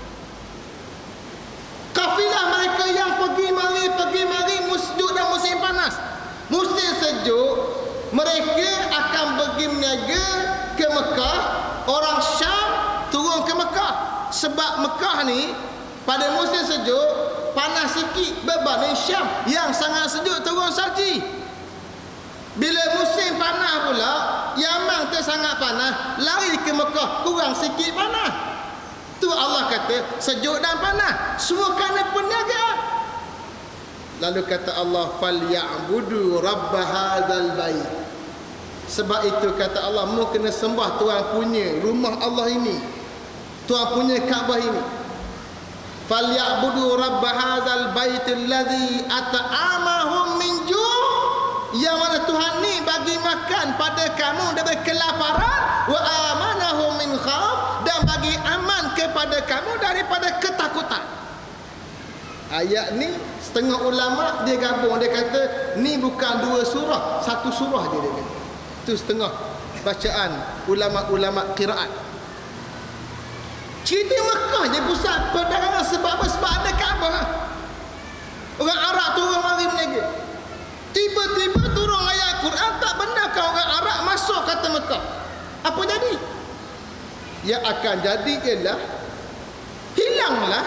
Kafilah mereka yang pergi mari pergi mari musim dan musim panas. Musim sejuk mereka akan pergi berniaga ke Mekah. Orang Syam turun ke Mekah. Sebab Mekah ni pada musim sejuk panas sikit berbanding Syam yang sangat sejuk turun salji. Bila musim panas pula, Yaman tu sangat panas, lari ke Mekah kurang sikit panas. Tu Allah kata sejuk dan panas semua kerana perniagaan. Lalu kata Allah falyabudu rabb hadzal bait. Sebab itu kata Allah mu kena sembah Tuhan punya rumah Allah ini, Tuhan punya Kaabah ini. Falyabudu rabb hadzal bait allazi at'amahum min ju', yang mana Tuhan ni bagi makan pada kamu dari kelaparan, wa amanahum min khauf, dan bagi aman kepada kamu daripada ketakutan. Ayat ni setengah ulama dia gabung, dia kata ni bukan dua surah, satu surah je dia kata. Itu setengah bacaan ulama-ulama qiraat. Cerita Mekah je pusat perdagangan. Sebab apa? Sebab ada Kaabah. Orang Arab turun mari berniaga. Tiba-tiba turun ayat Quran, tak benarkah orang Arab masuk kata Mekah? Apa jadi? Yang akan jadi ialah hilanglah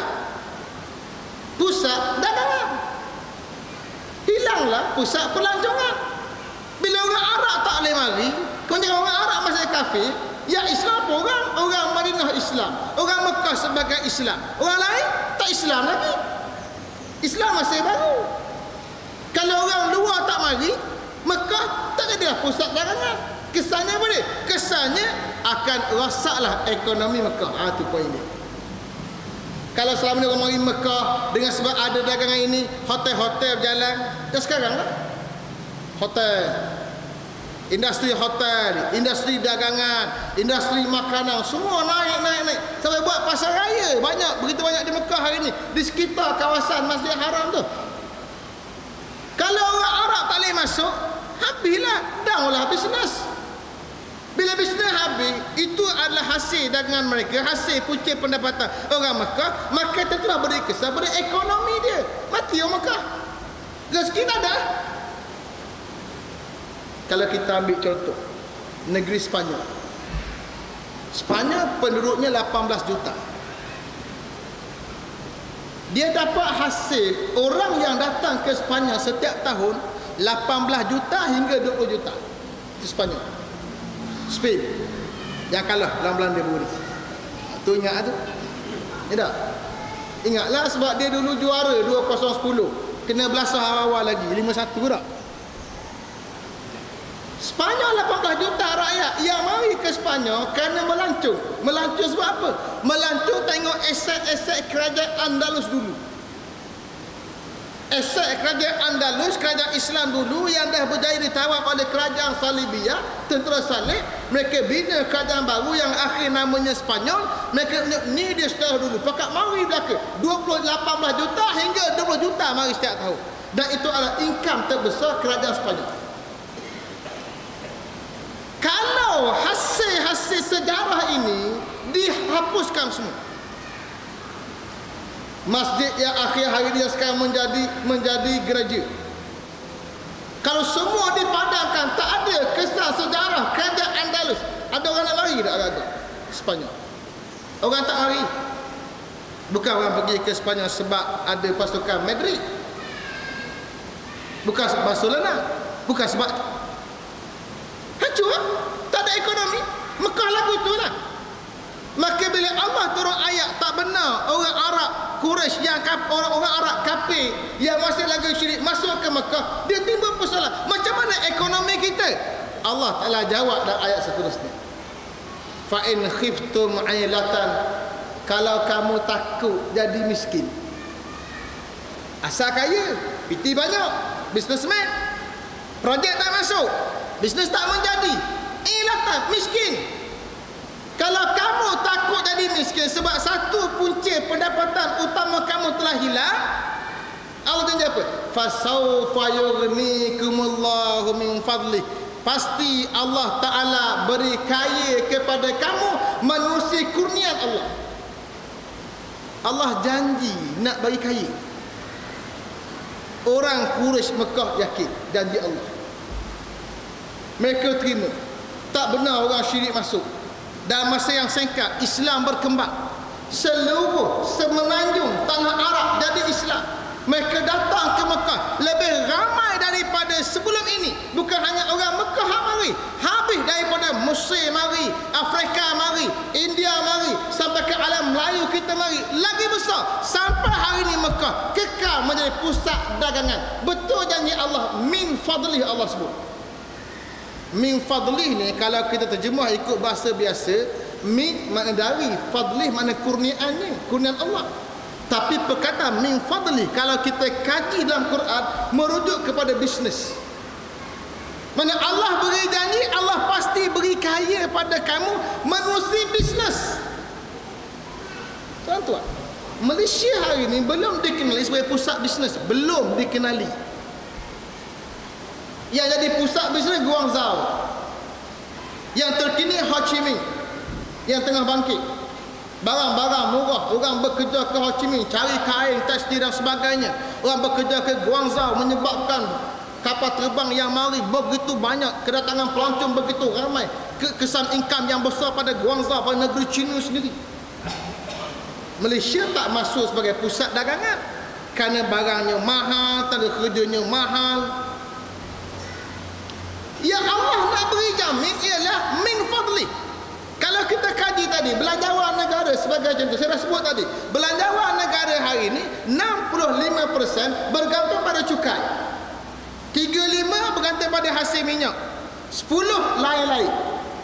pusat dagangan, hilanglah pusat pelancongan. Bila orang Arab tak boleh mari, kemudian orang Arab masih kafir, ya Islam orang, orang Madinah Islam, orang Mekah sebagai Islam, orang lain tak Islam lagi. Islam masih baru. Kalau orang luar tak mari, Mekah tak ada pusat dagangan. Kesannya apa dia? Kesannya akan rosaklah ekonomi Mekah. Ah tu poin dia. Kalau selama ni orang mari Mekah dengan sebab ada dagangan ini, hotel-hotel berjalan. Dan sekarang lah hotel, industri hotel, industri dagangan, industri makanan, semua naik naik naik sampai buat pasar raya banyak, begitu banyak di Mekah hari ini di sekitar kawasan Masjid Haram tu. Kalau orang Arab tak boleh masuk, habislah, downlah bisnes. Bila bisnes habis, itu adalah hasil dagangan mereka, hasil punca pendapatan orang Mekah, maka tentulah beri kesan pada ekonomi dia. Mati orang Mekah, rezeki tak ada. Kalau kita ambil contoh negeri Sepanyol, Sepanyol penduduknya lapan belas juta. Dia dapat hasil orang yang datang ke Sepanyol setiap tahun lapan belas juta hingga dua puluh juta. Itu Sepanyol. Spain yang kalah dalam Belanda baru ni. Tu ingat tu? Tidak. Ingatlah sebab dia dulu juara dua kosong sepuluh. Kena belasah awal-awal lagi lima satu tak? Sepanyol lapan belas juta rakyat yang mari ke Sepanyol kerana melancong. Melancong sebab apa? Melancong tengok aset-aset kerajaan Andalus dulu. Aset kerajaan Andalus, kerajaan Islam dulu yang dah berjaya ditawar oleh kerajaan Salibiyah, tentera Salib. Mereka bina kerajaan baru yang akhir namanya Sepanyol. Mereka ni dia setelah dulu. Pakat mari belaka dua puluh lapan belas juta hingga dua puluh juta mari setiap tahun. Dan itu adalah income terbesar kerajaan Sepanyol. Kalau hasil-hasil sejarah ini dihapuskan semua, masjid yang akhir hari dia sekarang menjadi menjadi gereja, kalau semua dipadamkan, tak ada kesan sejarah kerajaan Andalus, ada orang nak lari tak agak Sepanyol? Orang tak lari. Bukan orang pergi ke Sepanyol sebab ada pasukan Madrid, bukan sebab Barcelona, bukan sebab hancur, tak ada ekonomi. Mekah lagu tu lah. Maka bila Allah turun ayat tak benar orang Arab Quraisy yang orang-orang Arab kafir yang masih lagi syirik masuk ke Mekah, dia timbul persoalan. Macam mana ekonomi kita? Allah Taala jawab dalam ayat seterusnya. Fa in khiftum ailatan, kalau kamu takut jadi miskin. Asal kaya, piti banyak, bisnesmen, projek tak masuk, bisnes tak menjadi, ilatan, miskin. Kalau kamu takut jadi miskin sebab satu punca pendapatan utama kamu telah hilang, Allah janji apa? Fasawfa yughnikumullahu min fadli. Pasti Allah Ta'ala beri kaya kepada kamu menerusi kurnian Allah. Allah janji nak bagi kaya. Orang Quraisy Mekah yakin janji Allah. Mereka terima. Tak benar orang syirik masuk. Dalam masa yang singkat Islam berkembang. Seluruh semenanjung tanah Arab jadi Islam. Mereka datang ke Mekah lebih ramai daripada sebelum ini. Bukan hanya orang Mekah mari, habis daripada Mesir mari, Afrika mari, India mari, sampai ke alam Melayu kita mari. Lagi besar sampai hari ini Mekah kekal menjadi pusat dagangan. Betul janji Allah, min fadlih Allah sebut. Min fadlih ni kalau kita terjemah ikut bahasa biasa, min makna dari, fadlih makna kurniaannya, kurniaan Allah. Tapi perkataan min fadli kalau kita kaji dalam Quran merujuk kepada bisnes. Mana Allah beri janji, Allah pasti beri kaya pada kamu menerusi bisnes. Tuan-tuan, Malaysia hari ini belum dikenali sebagai pusat bisnes, belum dikenali. Yang jadi pusat bisnes Guangzhou, yang terkini Ho Chi Minh, yang tengah bangkit. Barang-barang murah, orang bekerja ke Ho Chi Minh cari kain, tekstil dan sebagainya. Orang bekerja ke Guangzhou menyebabkan kapal terbang yang mari begitu banyak, kedatangan pelancong begitu ramai, kesan income yang besar pada Guangzhou, pada negeri China sendiri. Malaysia tak masuk sebagai pusat dagangan kerana barangnya mahal, tanda kerjanya mahal. Yang Allah nak beri jamin ialah min fadli. Kalau kita kaji tadi belanjawan negara sebagai contoh, saya dah sebut tadi, belanjawan negara hari ini enam puluh lima peratus bergantung pada cukai, tiga puluh lima peratus bergantung pada hasil minyak, sepuluh peratus lain-lain.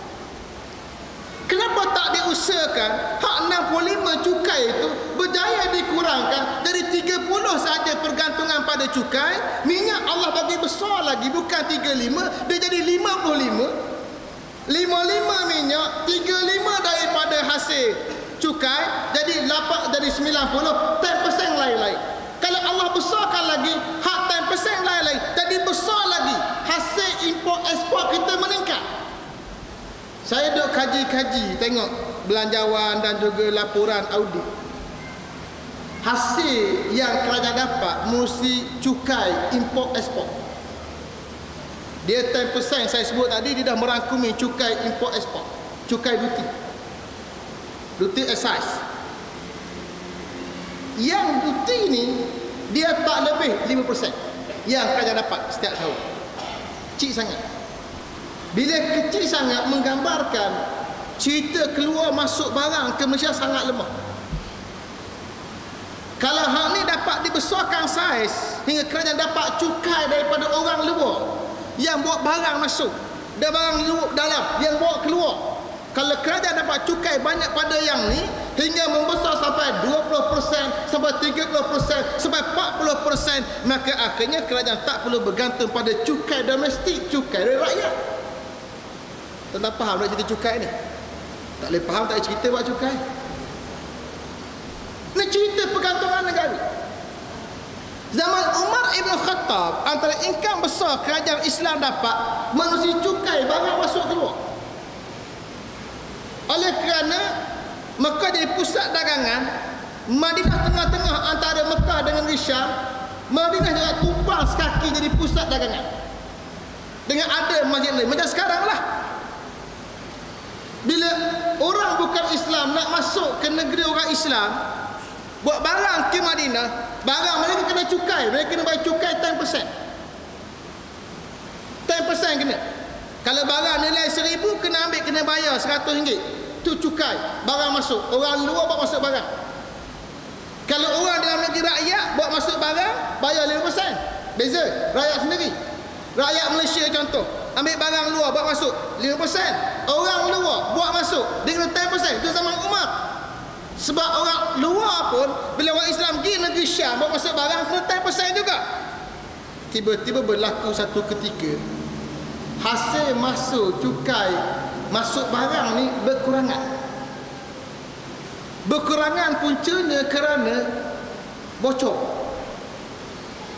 Kenapa tak diusahakan hak enam puluh lima cukai itu berjaya dikurangkan dari tiga puluh saja pergantungan pada cukai, minyak Allah bagi besar lagi, bukan tiga puluh lima, dia jadi lima puluh lima. lima puluh lima minyak, tiga puluh lima daripada hasil cukai, jadi lapan, jadi sembilan puluh, sepuluh peratus lain-lain. Kalau Allah besarkan lagi hak sepuluh peratus lain-lain, jadi besar lagi hasil import ekspor kita meningkat. Saya duk kaji-kaji tengok belanjawan dan juga laporan audit. Hasil yang kerajaan dapat mesti cukai import ekspor. Dia sepuluh peratus saya sebut tadi, dia dah merangkumi cukai import ekspor, cukai duty, duty excise. Yang duty ni dia tak lebih lima peratus yang kerajaan dapat setiap tahun. Kecil sangat. Bila kecil sangat menggambarkan cerita keluar masuk barang ke Malaysia sangat lemah. Kalau hal ni dapat dibesarkan saiz hingga kerajaan dapat cukai daripada orang luar yang bawa barang masuk dan barang luar dalam yang bawa keluar. Kalau kerajaan dapat cukai banyak pada yang ni hingga membesar sampai dua puluh peratus, sampai tiga puluh peratus, sampai empat puluh peratus, maka akhirnya kerajaan tak perlu bergantung pada cukai domestik, cukai dari rakyat. Tentang faham nak cerita cukai ni? Tak boleh faham, tak boleh cerita buat cukai. Ni cerita pergantungan negara. Zaman Umar Ibn Khattab, antara income besar kerajaan Islam dapat menerusi cukai barang masuk keluar. Oleh kerana Mekah jadi pusat dagangan, Madinah tengah-tengah antara Mekah dengan Syam, Madinah juga tumpang sekaki jadi pusat dagangan. Dengan ada masjid lain, macam sekarang lah. Bila orang bukan Islam nak masuk ke negeri orang Islam, buat barang ke Madinah, barang mereka kena cukai, mereka kena bayar cukai sepuluh peratus. sepuluh peratus kena. Kalau barang nilai seribu, kena ambil, kena bayar seratus ringgit. Itu cukai, barang masuk. Orang luar bawa masuk barang. Kalau orang dalam negeri rakyat bawa masuk barang, bayar lima peratus. Beza, rakyat sendiri. Rakyat Malaysia contoh, ambil barang luar bawa masuk lima peratus. Orang luar buat masuk, dia kena sepuluh peratus. Itu zaman Umar. Sebab orang luar pun bila orang Islam pergi negeri Syam bawa masuk barang kena sepuluh peratus juga. Tiba-tiba berlaku satu ketika hasil masuk cukai masuk barang ni berkurangan. Berkurangan puncanya kerana bocor.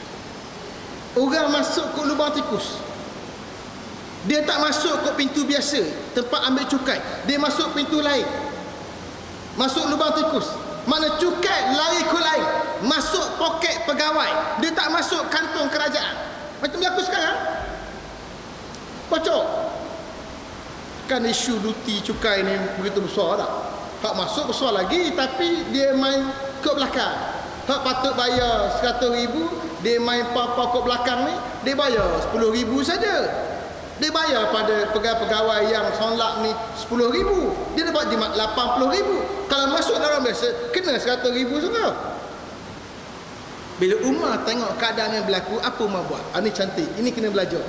orang masuk ke lubang tikus. Dia tak masuk ke pintu biasa, tempat ambil cukai. Dia masuk pintu lain, masuk lubang tikus. Mana cukai lari ke lain, masuk poket pegawai. Dia tak masuk kantong kerajaan. Macam berlaku sekarang. Bocor. Kan isu duti cukai ni begitu besar tak? Hak masuk besar lagi, tapi dia main ke belakang. Hak patut bayar seratus ribu, dia main papa ke belakang ni, dia bayar sepuluh ribu saja. Dia bayar pada pegawai-pegawai yang sonlak ni sepuluh ribu, dia dapat jimat lapan puluh ribu. Kalau masuk dalam biasa, kena seratus ribu saja. Bila Umar tengok keadaan yang berlaku, apa Umar buat? Ah, ini cantik, ini kena belajar.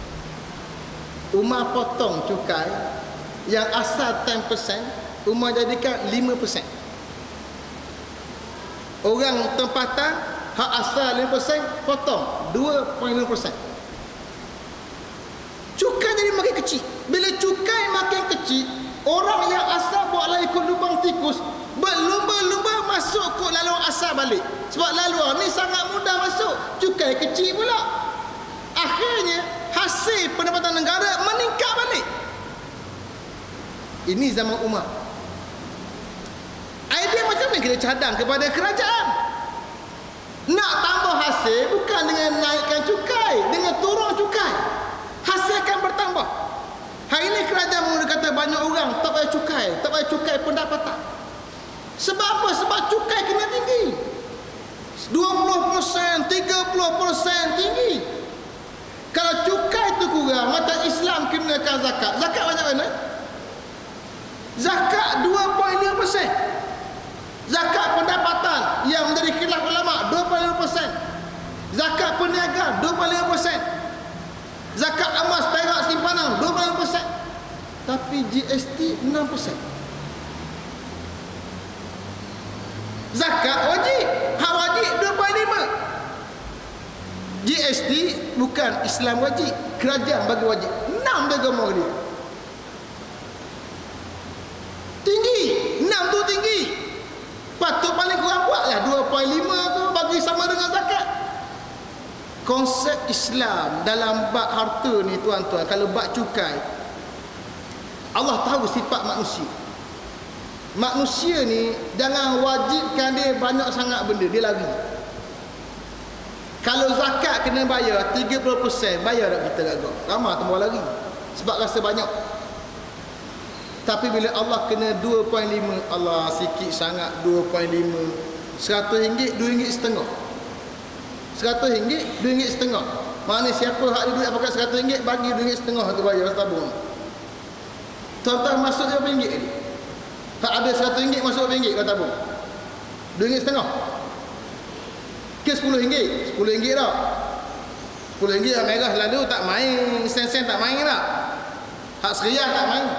Umar potong cukai yang asal sepuluh peratus, Umar jadikan lima peratus. Orang tempatan hak asal lima peratus potong dua perpuluhan lima peratus. Cukai jadi makin kecil. Bila cukai makin kecil, orang yang asal buat lari ke lubang tikus berlumba-lumba masuk ke laluan asal balik. Sebab laluan ni sangat mudah masuk, cukai kecil pula. Akhirnya hasil pendapatan negara meningkat balik. Ini zaman Umar. Idea macam ni kita cadang kepada kerajaan. Nak tambah hasil bukan dengan naikkan cukai, dengan turun cukai. Hasil akan bertambah. Hari ini kerajaan mula kata banyak orang tak payah cukai, tak payah cukai pendapatan. Sebab apa? Sebab cukai kena tinggi. dua puluh peratus, tiga puluh peratus tinggi. Kalau cukai tu kurang, maka Islam kenakan zakat. Zakat banyak mana? Zakat dua perpuluhan lima peratus. Zakat pendapatan yang menjadi khilaf ulama dua perpuluhan lima peratus. Zakat perniagaan dua perpuluhan lima peratus. Zakat emas, perak, simpanan dua perpuluhan lima peratus. Tapi G S T enam peratus. Zakat wajib, hak wajib dua perpuluhan lima. G S T bukan Islam wajib, kerajaan bagi wajib. enam dia agama dia. Tinggi, enam tu tinggi. Patut paling kurang buatlah dua perpuluhan lima tu bagi sama dengan zakat. Konsep Islam dalam bab harta ni tuan-tuan, kalau bab cukai, Allah tahu sifat manusia. Manusia ni jangan wajibkan dia banyak sangat benda, dia lari. Kalau zakat kena bayar tiga puluh peratus, bayar tak kita agak? Ramai tambah lari sebab rasa banyak. Tapi bila Allah kena dua perpuluhan lima, Allah sikit sangat dua perpuluhan lima. seratus ringgit, dua ringgit setengah. seratus ringgit, dua ringgit setengah. Mana siapa hak dia duit pakai seratus ringgit, bagi dua ringgit setengah tu bayar tabung. Tuan-tuan masuk berapa ringgit ni? Tak ada seratus ringgit masuk berapa ringgit kau tabung? dua ringgit setengah. Ke sepuluh ringgit? sepuluh ringgit dah. sepuluh ringgit yang merah lalu tak main, sen-sen tak main tak. Hak seriah tak main.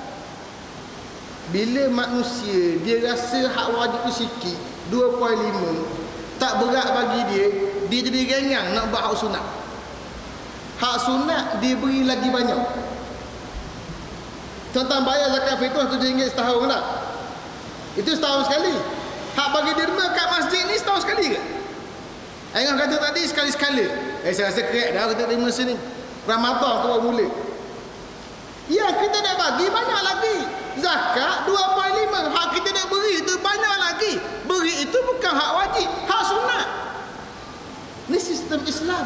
Bila manusia dia rasa hak wajib tu sikit, dua perpuluhan lima, tak berat bagi dia, dia jadi gengang nak buat hak sunat. Hak sunat dia beri lagi banyak. Tuan-tuan bayar zakat fitrah tujuh ringgit setahun tak? Itu setahun sekali. Hak bagi derma kat masjid ni setahun sekali ke? Ayah kata tadi sekali-sekala. Eh saya rasa kerek dah kita terima sini. Ramadan tu baru mula. Ya kita nak bagi banyak lagi. Zakat dua perpuluhan lima. Hak kita nak beri itu banyak lagi. Beri itu bukan hak wajib, hak sunat. Ini sistem Islam.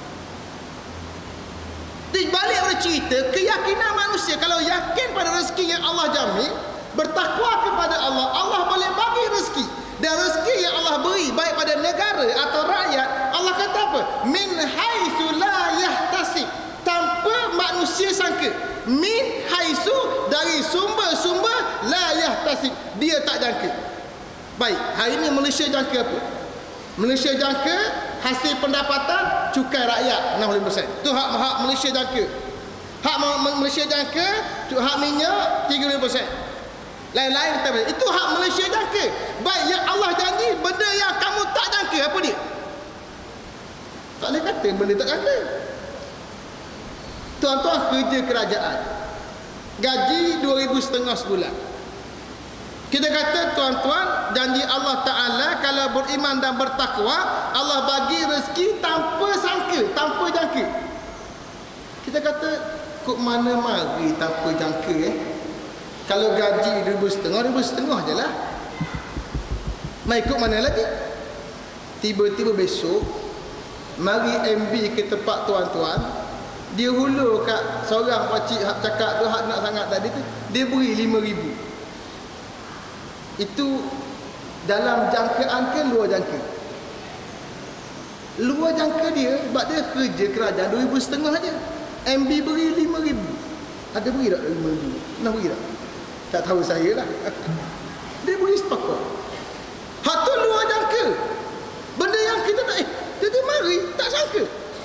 Di balik bercerita keyakinan manusia, kalau yakin pada rezeki yang Allah jamin, bertakwa kepada Allah, Allah boleh bagi rezeki. Dan rezeki yang Allah beri baik pada negara atau rakyat, Allah kata apa? Min haitsu la yahtasib, tanpa manusia sangka. Min haitsu, dari sumber-sumber, la yahtasib, dia tak jangka. Baik, hari ini Malaysia jangka apa? Malaysia jangka hasil pendapatan cukai rakyat enam puluh lima peratus. Tu hak hak Malaysia jangka. Hak Malaysia jangka hak minyak tiga puluh lima peratus. Lain-lain kita bagi. Itu hak Malaysia jangka. Baik, yang Allah janji benda yang kamu tak jangka apa dia? Tak boleh kata benda tak jangka. Tuan-tuan kerja kerajaan, gaji dua ribu setengah sebulan. Kita kata tuan-tuan, janji Allah Ta'ala kalau beriman dan bertakwa, Allah bagi rezeki tanpa sangka, tanpa jangka. Kita kata, kok mana mari tanpa jangka eh? Kalau gaji ribu setengah, ribu setengah je lah. Mai ikut mana lagi? Tiba-tiba besok, mari M B ke tempat tuan-tuan, dia hulur kat seorang pakcik hak cakap tu, hak nak sangat tadi tu, dia beri lima ribu. Itu dalam jangkaan ke luar jangka? Luar jangka dia, sebab dia kerja kerajaan dua ribu setengah je. M B beri lima ribu. Ada beri tak lima ribu? Nak beri tak? Tak tahu saya lah. Dia beri sepakat. Hak tu luar jangka. Benda yang kita tak, eh, dia mari, tak sangka.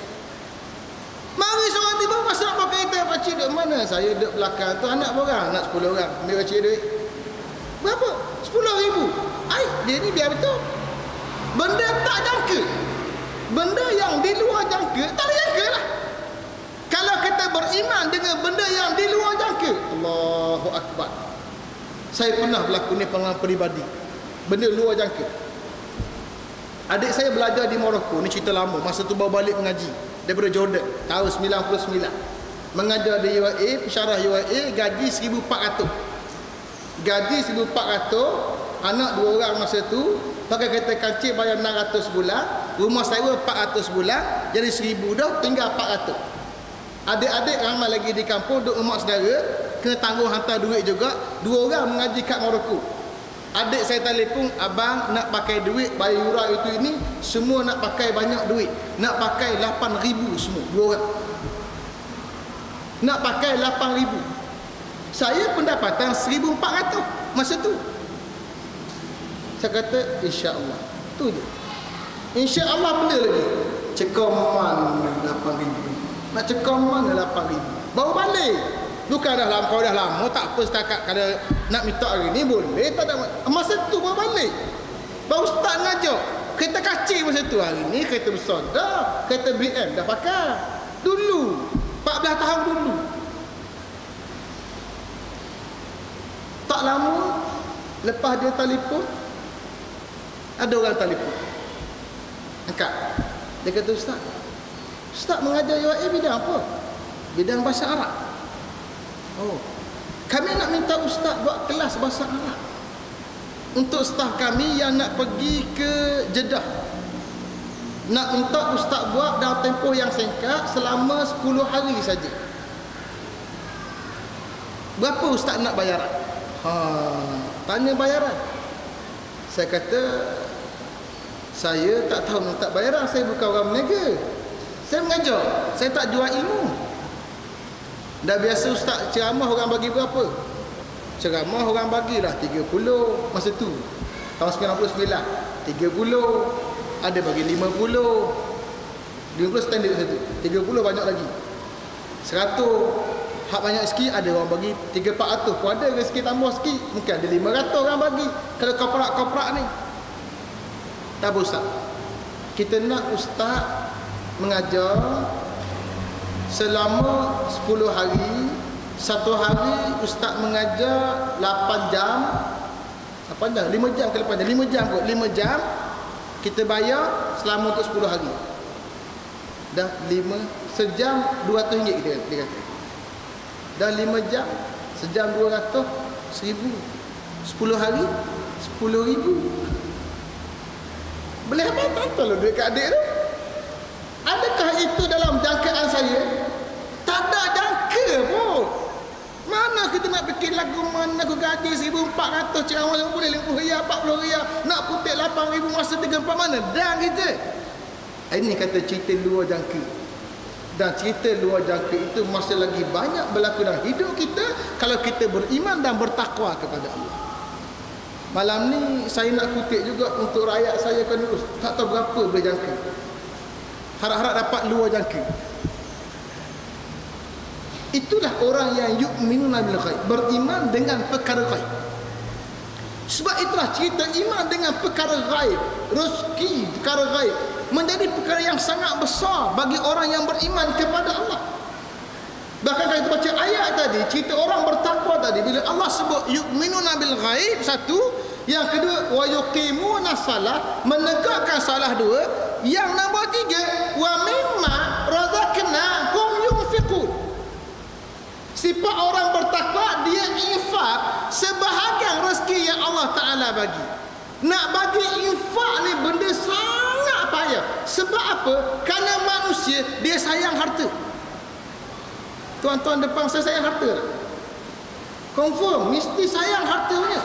Mari seorang tiba masa nak pakai kereta, pakcik duduk mana? Saya duduk belakang tu, anak berapa? Anak sepuluh orang. Ambil pakcik duit. Berapa? Sepuluh ribu. Ay, dia ni biar betul. Benda tak jangka. Benda yang di luar jangka, tak ada jangka lah. Kalau kita beriman dengan benda yang di luar jangka, Allahu Akbar. Saya pernah berlaku ni pengalaman peribadi. Benda luar jangka. Adik saya belajar di Morocco, ni cerita lama. Masa tu bawa balik mengaji daripada Jordan, tahun sembilan puluh sembilan. Mengajar di U A E, pensyarah U A E, gaji seribu empat ratus. Gaji seribu empat ratus, anak dua orang masa tu, pakai kereta kancing bayar enam ratus sebulan, rumah sewa empat ratus sebulan, jadi seribu dah, tinggal empat ratus. Adik-adik ramai lagi di kampung, duduk rumah saudara, kena tanggung hantar duit juga. Dua orang mengaji kat Morocco. Adik saya telefon, abang nak pakai duit, bayar yuran itu ini, semua nak pakai banyak duit. Nak pakai lapan ribu semua, dua orang. Nak pakai lapan ribu. Saya pendapatan seribu empat ratus masa tu. Saya kata, insya-Allah. Tu je. Insya-Allah benda lagi. Cekam mana lapan ribu. Nak cekam mana lapan ribu. Baru balik. Bukan dah lama, kau dah lama, tak apa setakat kalau nak minta hari ni boleh, tak ada. Masa tu baru balik. Baru start ngajak. Kereta kacil masa tu, hari ni kereta besar dah. Kereta B M dah pakai. Dulu, empat belas tahun dulu. Tak lama, lepas dia telefon, ada orang telefon. Angkat. Dia kata, Ustaz, Ustaz mengajar U A E bidang apa? Bidang bahasa Arab. Oh, kami nak minta Ustaz buat kelas bahasa Arab untuk staf kami yang nak pergi ke Jeddah. Nak minta Ustaz buat dalam tempoh yang singkat selama sepuluh hari saja. Berapa Ustaz nak bayaran? Ha, tanya bayaran. Saya kata, saya tak tahu minta bayaran, saya bukan orang berniaga. Saya mengajar, saya tak jual ilmu. Dah biasa Ustaz ceramah orang bagi berapa? Ceramah orang bagilah tiga puluh masa tu. Tahun sembilan puluh sembilan. tiga puluh, ada bagi lima puluh. lima puluh standard satu. tiga puluh banyak lagi. seratus. Hak banyak sikit ada orang bagi tiga empat ratus. Pun ada rezeki tambah sikit, mungkin ada lima ratus orang bagi. Kalau koprak-koprak ni. Tak apa Ustaz. Kita nak Ustaz mengajar selama sepuluh hari. Satu hari Ustaz mengajar lapan jam. Apa dah? lima jam ke lapan jam? lima jam kot. lima jam kita bayar selama untuk sepuluh hari. Dah lima sejam dua ratus ringgit kita dia kata. Dah lima jam sejam dua ratus seribu. sepuluh hari sepuluh ribu. Boleh apa tak lo duit kat adik tu? Adakah itu dalam jangkaan saya? Tak ada jangka pun. Mana kita nak bikin lagu, mana aku gaji seribu empat ratus ceramah yang boleh lima puluh riyal, empat puluh riyal, nak kutip lapan ribu masa tiga empat mana? Dan kita. Ini kata cerita luar jangka. Dan cerita luar jangka itu masih lagi banyak berlaku dalam hidup kita kalau kita beriman dan bertakwa kepada Allah. Malam ni saya nak kutip juga untuk rakyat saya kan dulu. Tak tahu berapa berjangka. Harap-harap dapat luar jangka. Itulah orang yang yu'minuna bil ghaib, beriman dengan perkara ghaib. Sebab itulah cerita iman dengan perkara ghaib, rezeki perkara ghaib menjadi perkara yang sangat besar bagi orang yang beriman kepada Allah. Bahkan kalau kita baca ayat tadi, cerita orang bertakwa tadi, bila Allah sebut yu'minuna bil ghaib satu, yang kedua wa yuqimuna salah, menegakkan salah dua, yang nombor tiga wa mimma razaqnahum yunfiqun. Sifat orang bertakwa, dia infak sebahagian rezeki yang Allah Ta'ala bagi. Nak bagi infak ni benda sangat payah. Sebab apa? Kerana manusia dia sayang harta. Tuan-tuan depan saya sayang harta tak? Confirm, mesti sayang harta punya.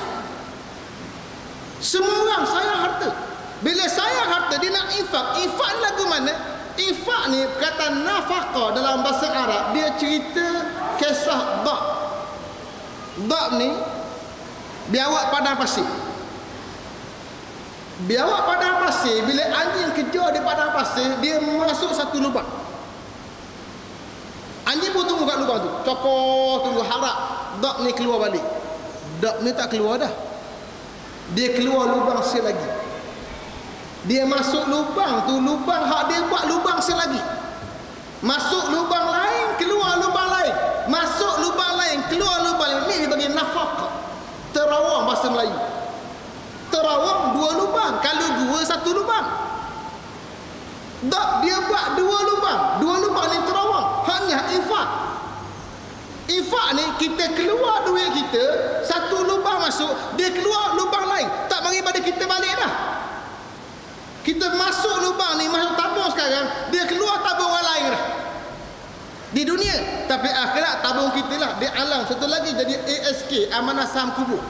Semua orang sayang harta. Bila sayang harta, dia nak infak. Infak ni lagu mana? Infak ni kata nafaqah dalam bahasa Arab, dia cerita kisah Dhab. Dhab ni biawak padang pasir. Biawak padang pasir, bila anjing kejar di padang pasir, dia masuk satu lubang. Anjing pun tunggu kat lubang tu, cokor, tunggu harap Dhab ni keluar balik. Dhab ni tak keluar dah. Dia keluar lubang selagi. Dia masuk lubang tu, lubang hak dia buat lubang selagi. Masuk lubang lain, keluar lubang lain. Masuk lubang lain, keluar lubang lain. Ni dia bagi nafaqah. Terawang bahasa Melayu. Terawang dua lubang. Kalau dua, satu lubang. Dhab dia buat dua lubang. Dua lubang ni terawang. Hanya infak. Infak ni kita keluar duit kita, satu lubang masuk, dia keluar lubang lain. Tak bagi pada kita balik dah. Kita masuk lubang ni, masuk tabung sekarang, dia keluar tabung orang lain dah. Di dunia. Tapi akhirat tabung kita lah. Di alam satu lagi jadi A S K, Amanah Saham Kubur.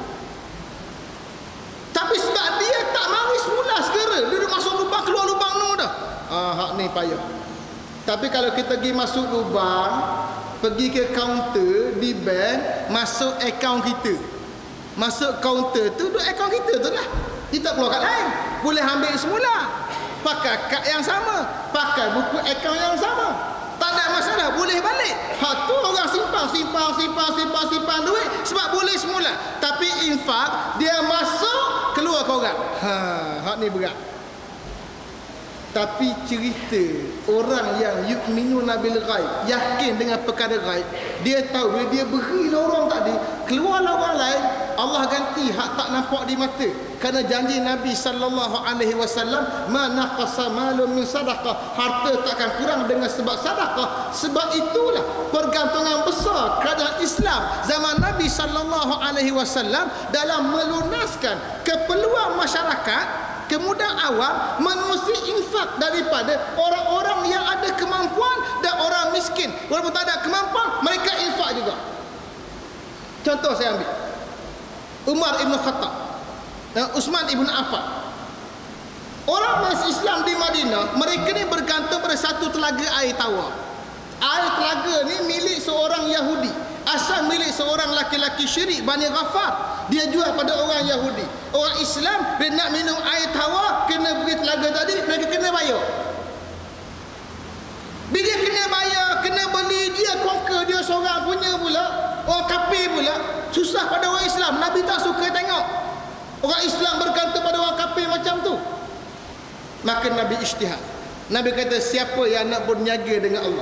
Tapi sebab dia tak mari semula segera, dia masuk lubang, keluar lubang no dah. Ah, hak ni payah. Tapi kalau kita pergi masuk lubang, pergi ke kaunter di bank, masuk akaun kita. Masuk kaunter tu, duduk akaun kita tu lah. Dia tak keluar kat lain. Boleh ambil semula. Pakai kad yang sama, pakai buku akaun yang sama. Tak ada masalah, boleh balik. Hak tu orang simpan, simpan, simpan, simpan, simpan duit sebab boleh semula. Tapi infak, dia masuk, keluar ke orang. Ha, hak ni berat. Tapi cerita orang yang yu'minuna bil ghaib, yakin dengan perkara ghaib, dia tahu bila dia berilah orang tadi, keluarlah orang lain, Allah ganti hak tak nampak di mata. Kerana janji Nabi sallallahu alaihi wasallam, ma naqasa malun min sadaqah, harta takkan kurang dengan sebab sedekah. Sebab itulah pergantungan besar kerajaan Islam zaman Nabi sallallahu alaihi wasallam dalam melunaskan keperluan masyarakat, kemudahan awam, menerusi infak daripada orang-orang yang ada kemampuan dan orang miskin. Walaupun tak ada kemampuan, mereka infak juga. Contoh saya ambil Umar Ibn Khattab dan Uthman Ibn Affan. Orang Islam di Madinah, mereka ni bergantung pada satu telaga air tawar. Air telaga ni milik seorang Yahudi, asal milik seorang laki-laki syirik Bani Ghaffar. Dia jual pada orang Yahudi. Orang Islam bila nak minum air tawar, kena pergi telaga tadi, mereka kena bayar. Bila kena bayar, kena beli, dia conquer, dia seorang punya pula, orang kafir pula. Susah pada orang Islam. Nabi tak suka tengok orang Islam bergantung pada orang kafir macam tu. Maka Nabi ijtihad. Nabi kata, siapa yang nak berniaga dengan Allah,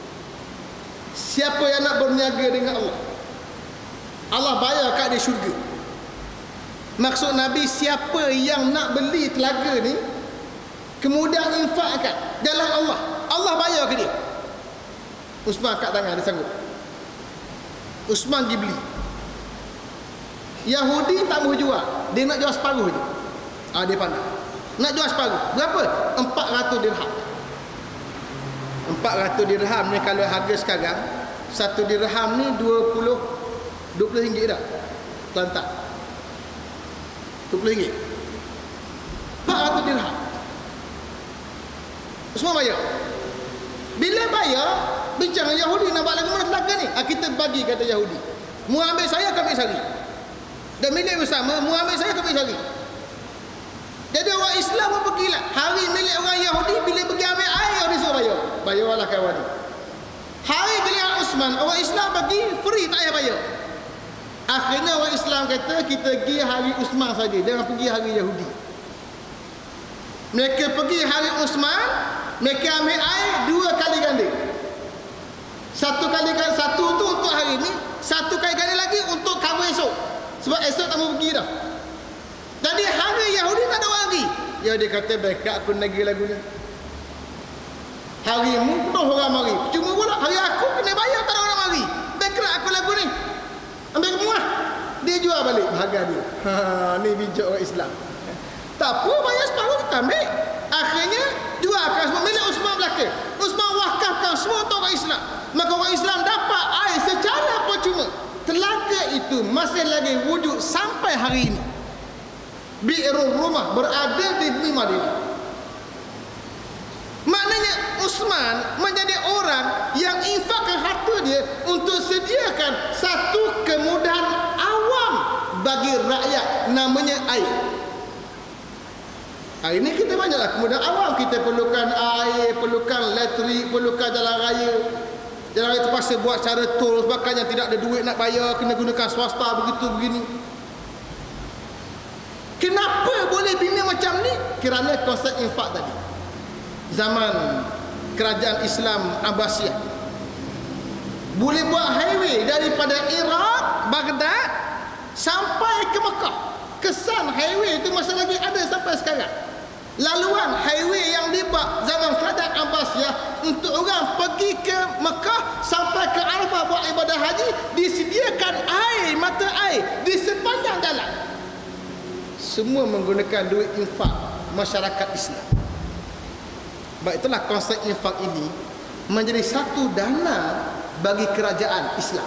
siapa yang nak berniaga dengan Allah, Allah bayar kat dia syurga. Maksud Nabi, siapa yang nak beli telaga ni kemudian infakkan jalan Allah, Allah bayar ke dia. Uthman kat tangan, dia sanggup. Uthman pergi beli. Yahudi tak mau jual, dia nak jual separuh je. Ah, dia pandai. Nak jual separuh. Berapa? empat ratus dirham. empat ratus dirham ni kalau harga sekarang, satu dirham ni dua puluh dua puluh ringgit dah. Lantak. dua puluh ringgit. empat ratus dirham. Semua bayar. Bila bayar, bincang Yahudi, nak buat lagu mana telaga ni? Ah, kita bagi, kata Yahudi. Mu ambil saya, kami sari. Dan milik bersama, mu ambil saya, kami sari. Jadi orang Islam pun pergilah. Hari milik orang Yahudi, bila pergi ambil air, Yahudi suruh bayar. Bayarlah kawan ni. Hari giliran Uthman, orang Islam bagi free, tak payah bayar. Akhirnya orang Islam kata, kita pergi hari Uthman saja, jangan pergi hari Yahudi. Mereka pergi hari Uthman, mereka ambil air dua kali ganda. Satu kali kan satu tu untuk hari ni, satu kali kali lagi untuk cover esok. Sebab esok tak mau pergi dah. Jadi hari Yahudi tak ada orang lagi. Ya dia kata backup aku lagi lagu ni. Hari mu penuh orang mari. Cuma pula hari aku kena bayar tak ada orang mari. Backup aku lagu ni. Ambil kamu lah. Dia jual balik bahagian dia. Ha, ni bijak orang Islam. Tak apa, bayar separuh kita ambil. Akhirnya jualkan semua milik Usman belaka. Usman wakafkan semua untuk orang Islam. Maka orang Islam dapat air secara percuma. Telaga itu masih lagi wujud sampai hari ini. Bi'rul Rumah berada di bumi Madinah. Maknanya Usman menjadi orang yang infakkan harta dia untuk sediakan satu kemudahan awam bagi rakyat, namanya air. Hari ini kita banyaklah kemudahan awam. Kita perlukan air, perlukan elektrik, perlukan jalan raya. Jalan raya terpaksa buat cara tol sebagainya, tidak ada duit nak bayar, kena gunakan swasta begitu begini. Kenapa boleh bina macam ni? Kerana konsep infak tadi. Zaman kerajaan Islam Abbasiyah boleh buat highway daripada Iraq, Baghdad sampai ke Mekah. Kesan highway itu masih lagi ada sampai sekarang. Laluan highway yang dibuat zaman kerajaan Abbasiyah untuk orang pergi ke Mekah sampai ke Arafah buat ibadah haji, disediakan air, mata air di sepanjang jalan. Semua menggunakan duit infak masyarakat Islam. Baik, itulah konsep infak ini menjadi satu dana bagi kerajaan Islam.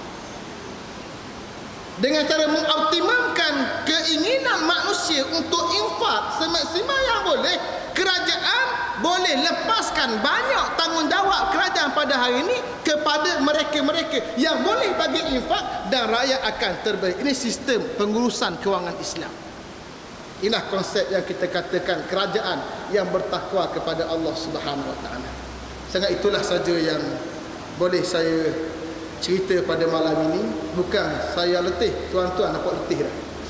Dengan cara mengoptimumkan keinginan manusia untuk infak semaksimal yang boleh, kerajaan boleh lepaskan banyak tanggungjawab kerajaan pada hari ini kepada mereka-mereka yang boleh bagi infak, dan rakyat akan terbaik. Ini sistem pengurusan kewangan Islam. Inilah konsep yang kita katakan kerajaan yang bertakwa kepada Allah Subhanahu Wa Taala. Sangat itulah saja yang boleh saya cerita pada malam ini. Bukan saya letih, tuan-tuan nampak letih dah.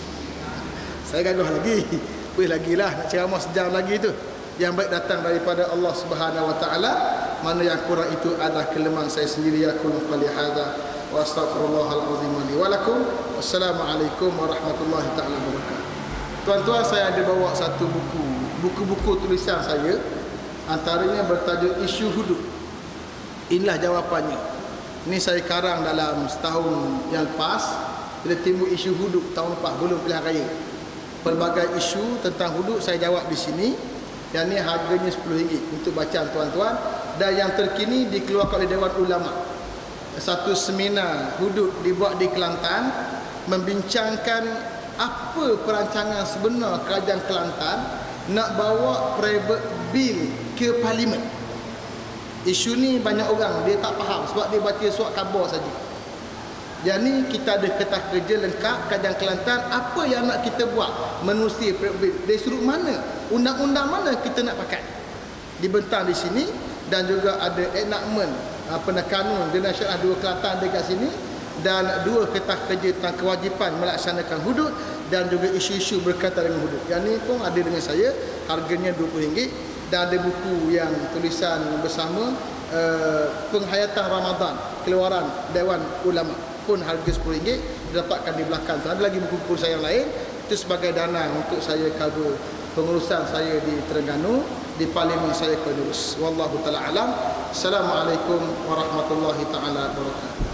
Saya gaduh lagi. Boleh lagi lah nak ceramah sejam lagi tu. Yang baik datang daripada Allah Subhanahu Wa Taala. Mana yang kurang itu adalah kelemahan saya sendiri. Aku qali hadza wa astaghfirullahal azim li wa lakum. Wassalamualaikum warahmatullahi taala wabarakatuh. Tuan-tuan, saya ada bawa satu buku, buku-buku tulisan saya, antaranya bertajuk Isu Hudud. Inilah jawapannya. Ini saya karang dalam setahun yang lepas, bila timbul isu hudud tahun lepas, belum pilihan raya. Pelbagai isu tentang hudud saya jawab di sini. Yang ni harganya sepuluh ringgit untuk bacaan tuan-tuan. Dan yang terkini dikeluarkan oleh Dewan Ulama. Satu seminar hudud dibuat di Kelantan, membincangkan apa perancangan sebenar kerajaan Kelantan nak bawa private bill ke parlimen. Isu ni banyak orang dia tak faham sebab dia baca surat khabar saja. Jadi kita ada kertas kerja lengkap kerajaan Kelantan, apa yang nak kita buat menerusi private bill, dari sudut mana, undang-undang mana kita nak pakai, dibentang di sini. Dan juga ada enactment penekanan di nasional dua Kelantan dekat sini, dan dua kertas kerja tentang kewajipan melaksanakan hudud, dan juga isu-isu berkaitan dengan hudud. Yang ni pun ada dengan saya, harganya dua puluh ringgit. Dan ada buku yang tulisan bersama uh, penghayatan Ramadan keluaran Dewan Ulama pun harga sepuluh ringgit, didapatkan di belakang tu. Ada lagi buku-buku saya yang lain, itu sebagai dana untuk saya cover pengurusan saya di Terengganu, di parlimen saya penerus. Wallahu taala alam. Assalamualaikum warahmatullahi taala wabarakatuh.